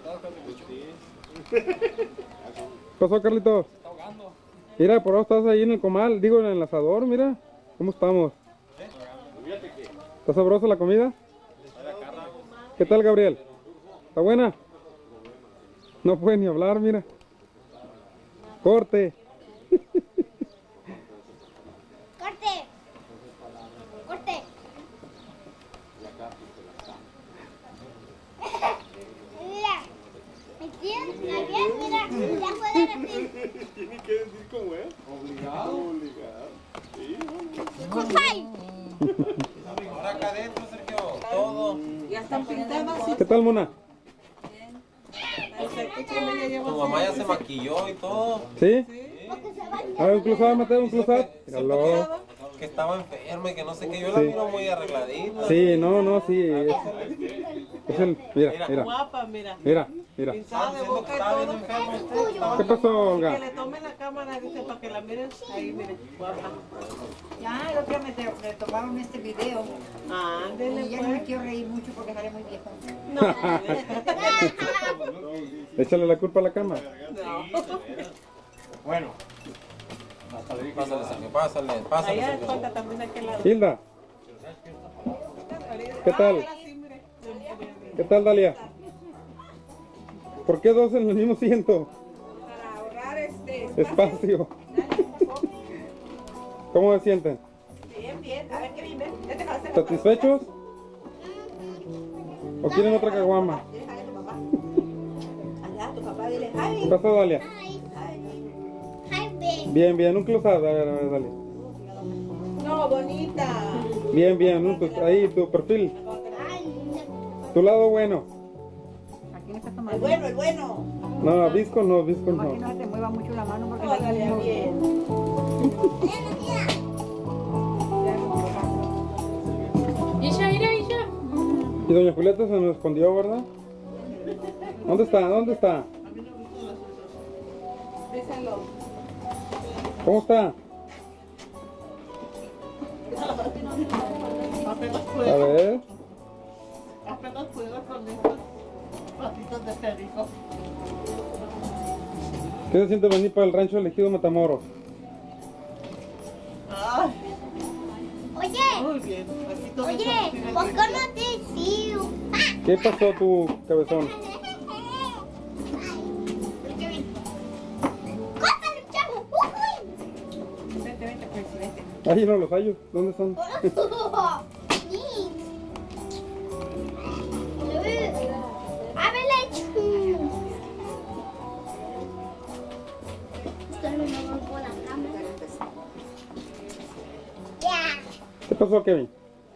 S3: ¿Qué pasó, Carlitos? Mira, por ahora estás ahí en el comal, digo en el asador, mira. ¿Cómo estamos? ¿Está sabrosa la comida? ¿Qué tal, Gabriel? ¿Está buena? No puede ni hablar, mira. Corte.
S4: Corte. Corte. Mira. Mi tío, Gabriel, mira. Ya puede decir.
S8: Tiene que decir cómo es. Obligado. Obligado. Sí.
S4: Cosay.
S11: Ahora acá adentro, Sergio, todo.
S6: Ya están pintadas.
S3: ¿Qué tal, Mona?
S11: Tu mamá ya se maquilló y todo.
S3: ¿Sí? A ver, un close-up, Mateo, un close-up. Míralo.
S11: Que estaba enferma y que no sé qué. Yo la
S3: Sí.
S11: miro muy arregladita.
S3: Sí, no, sí. Es el, mira, mira.
S6: Guapa, mira.
S3: Mira, mira.
S6: Pintada de boca y todo.
S3: ¿Qué pasó, Olga?
S6: Que le tomen la cámara, dice, para que la miren. Ahí, miren, guapa.
S13: Ya, el otro día me tomaron este video.
S6: Ándele,
S13: Y ya no me quiero reír mucho porque sale muy viejo.
S3: Échale la culpa a la cámara.
S12: Bueno.
S11: Pásale, Sergio, pásale, pásale,
S6: Allá
S11: Sergio.
S6: falta también de aquel lado.
S3: Hilda. ¿Qué tal? ¿Qué tal, Dalia? ¿Por qué dos en el mismo asiento?
S6: Para ahorrar
S3: Espacio. ¿Cómo se sienten?
S6: Bien, bien. A ver, qué bien, ven. Vete para hacer.
S3: ¿Satisfechos? ¿O quieren otra caguama?
S6: Allá, tu papá, dile, ay.
S3: ¿Qué pasó, Dalia? Bien, bien, un close-up, a ver, Dalia.
S6: No, bonita.
S3: Bien, bien, ahí tu perfil. Tu lado bueno.
S13: El bueno, el bueno.
S3: No, visco no, visco
S13: Nomás que
S3: no.
S13: no te mueva mucho la mano porque
S6: No, Dalia, bien.
S9: Isha, mira, Isha.
S3: Y doña Julieta se nos escondió, ¿verdad? ¿Dónde está? ¿Dónde está?
S6: Díselo.
S3: ¿Cómo está?
S6: Apenas
S3: A
S6: puedo.
S3: ver.
S6: Apenas puedo con estos patitos de perico.
S3: ¿Qué se siente venir para el rancho elegido Matamoros?
S6: Ay,
S4: Oye,
S6: muy bien. Aquí todo
S4: oye,
S6: está
S4: ¿por qué no te sigo?
S3: ¿Qué pasó tu cabezón?
S4: ¡Córtale, chavo! ¡Uy!
S13: Vente, vente, pues, vente.
S3: Ahí no los hallo. ¿Dónde están?
S4: ¡Ábrele! Esto no me va por la cámara. Ya.
S3: ¿Qué pasó, Kevin?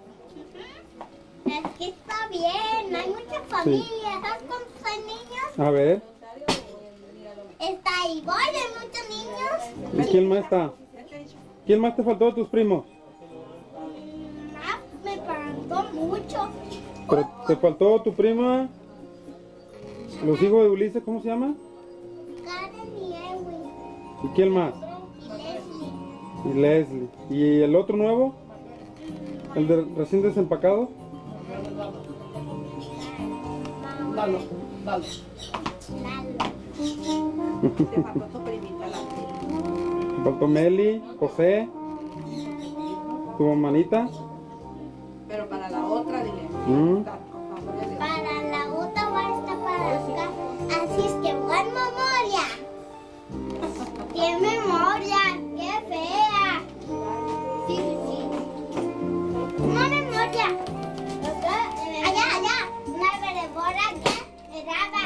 S4: Es que está bien, hay mucha familia. ¿Sabes cuántos hay niños?
S3: A ver.
S4: Está igual, hay muchos niños.
S3: ¿Y quién más está? ¿Quién más te faltó de tus primos?
S4: Ah, me faltó mucho.
S3: Pero te faltó tu prima. ¿Los hijos de Ulises cómo se llaman?
S4: Karen y Edwin.
S3: ¿Y quién más?
S4: Y Leslie.
S3: Y Leslie. ¿Y el otro nuevo? ¿El de recién desempacado?
S6: Dalo, dalo.
S3: Te faltó Meli, José, tu manita.
S6: Pero para la otra, dile.
S4: Para la otra va a estar para acá. Así es que buena memoria. ¡Qué memoria! ¡Qué fea! Sí, sí, sí. Una memoria. Allá, allá. Una memoria que graba.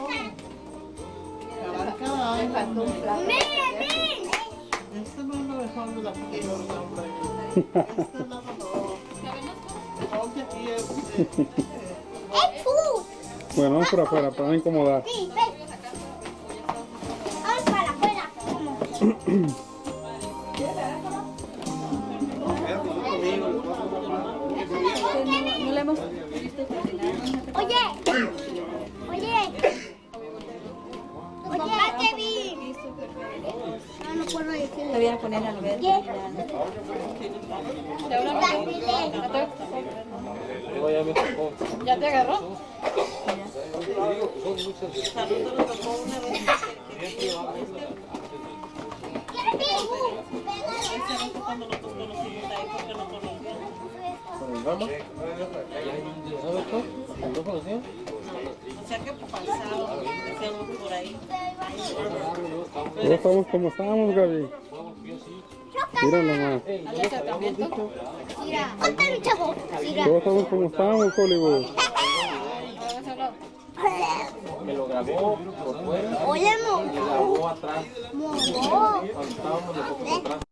S6: Me faltó un plato.
S4: ¡Miren, miren!
S12: Esta no es la mejor de la piel, hombre. Esta es la mejor.
S4: ¡Es food!
S3: Bueno, vamos por afuera para no incomodar.
S4: Sí, ven. Vamos para afuera.
S9: No le hemos...
S4: Oye, oye. Tu papá te vi. No puedo decirle.
S9: Te voy a poner al ver.
S4: ¿Qué?
S2: ¿Ya te agarró?
S6: O sea que pasado, empezamos por ahí.
S3: Ya estamos como estamos, Gaby. Mira nomás.
S4: Mira, ponte mi chavo. Mira.
S3: Todos estamos como estamos, Hollywood.
S11: Me lo grabó por fuera
S4: Oye,
S11: y me grabó atrás.
S4: Momo.
S11: Cuando estábamos nosotros atrás.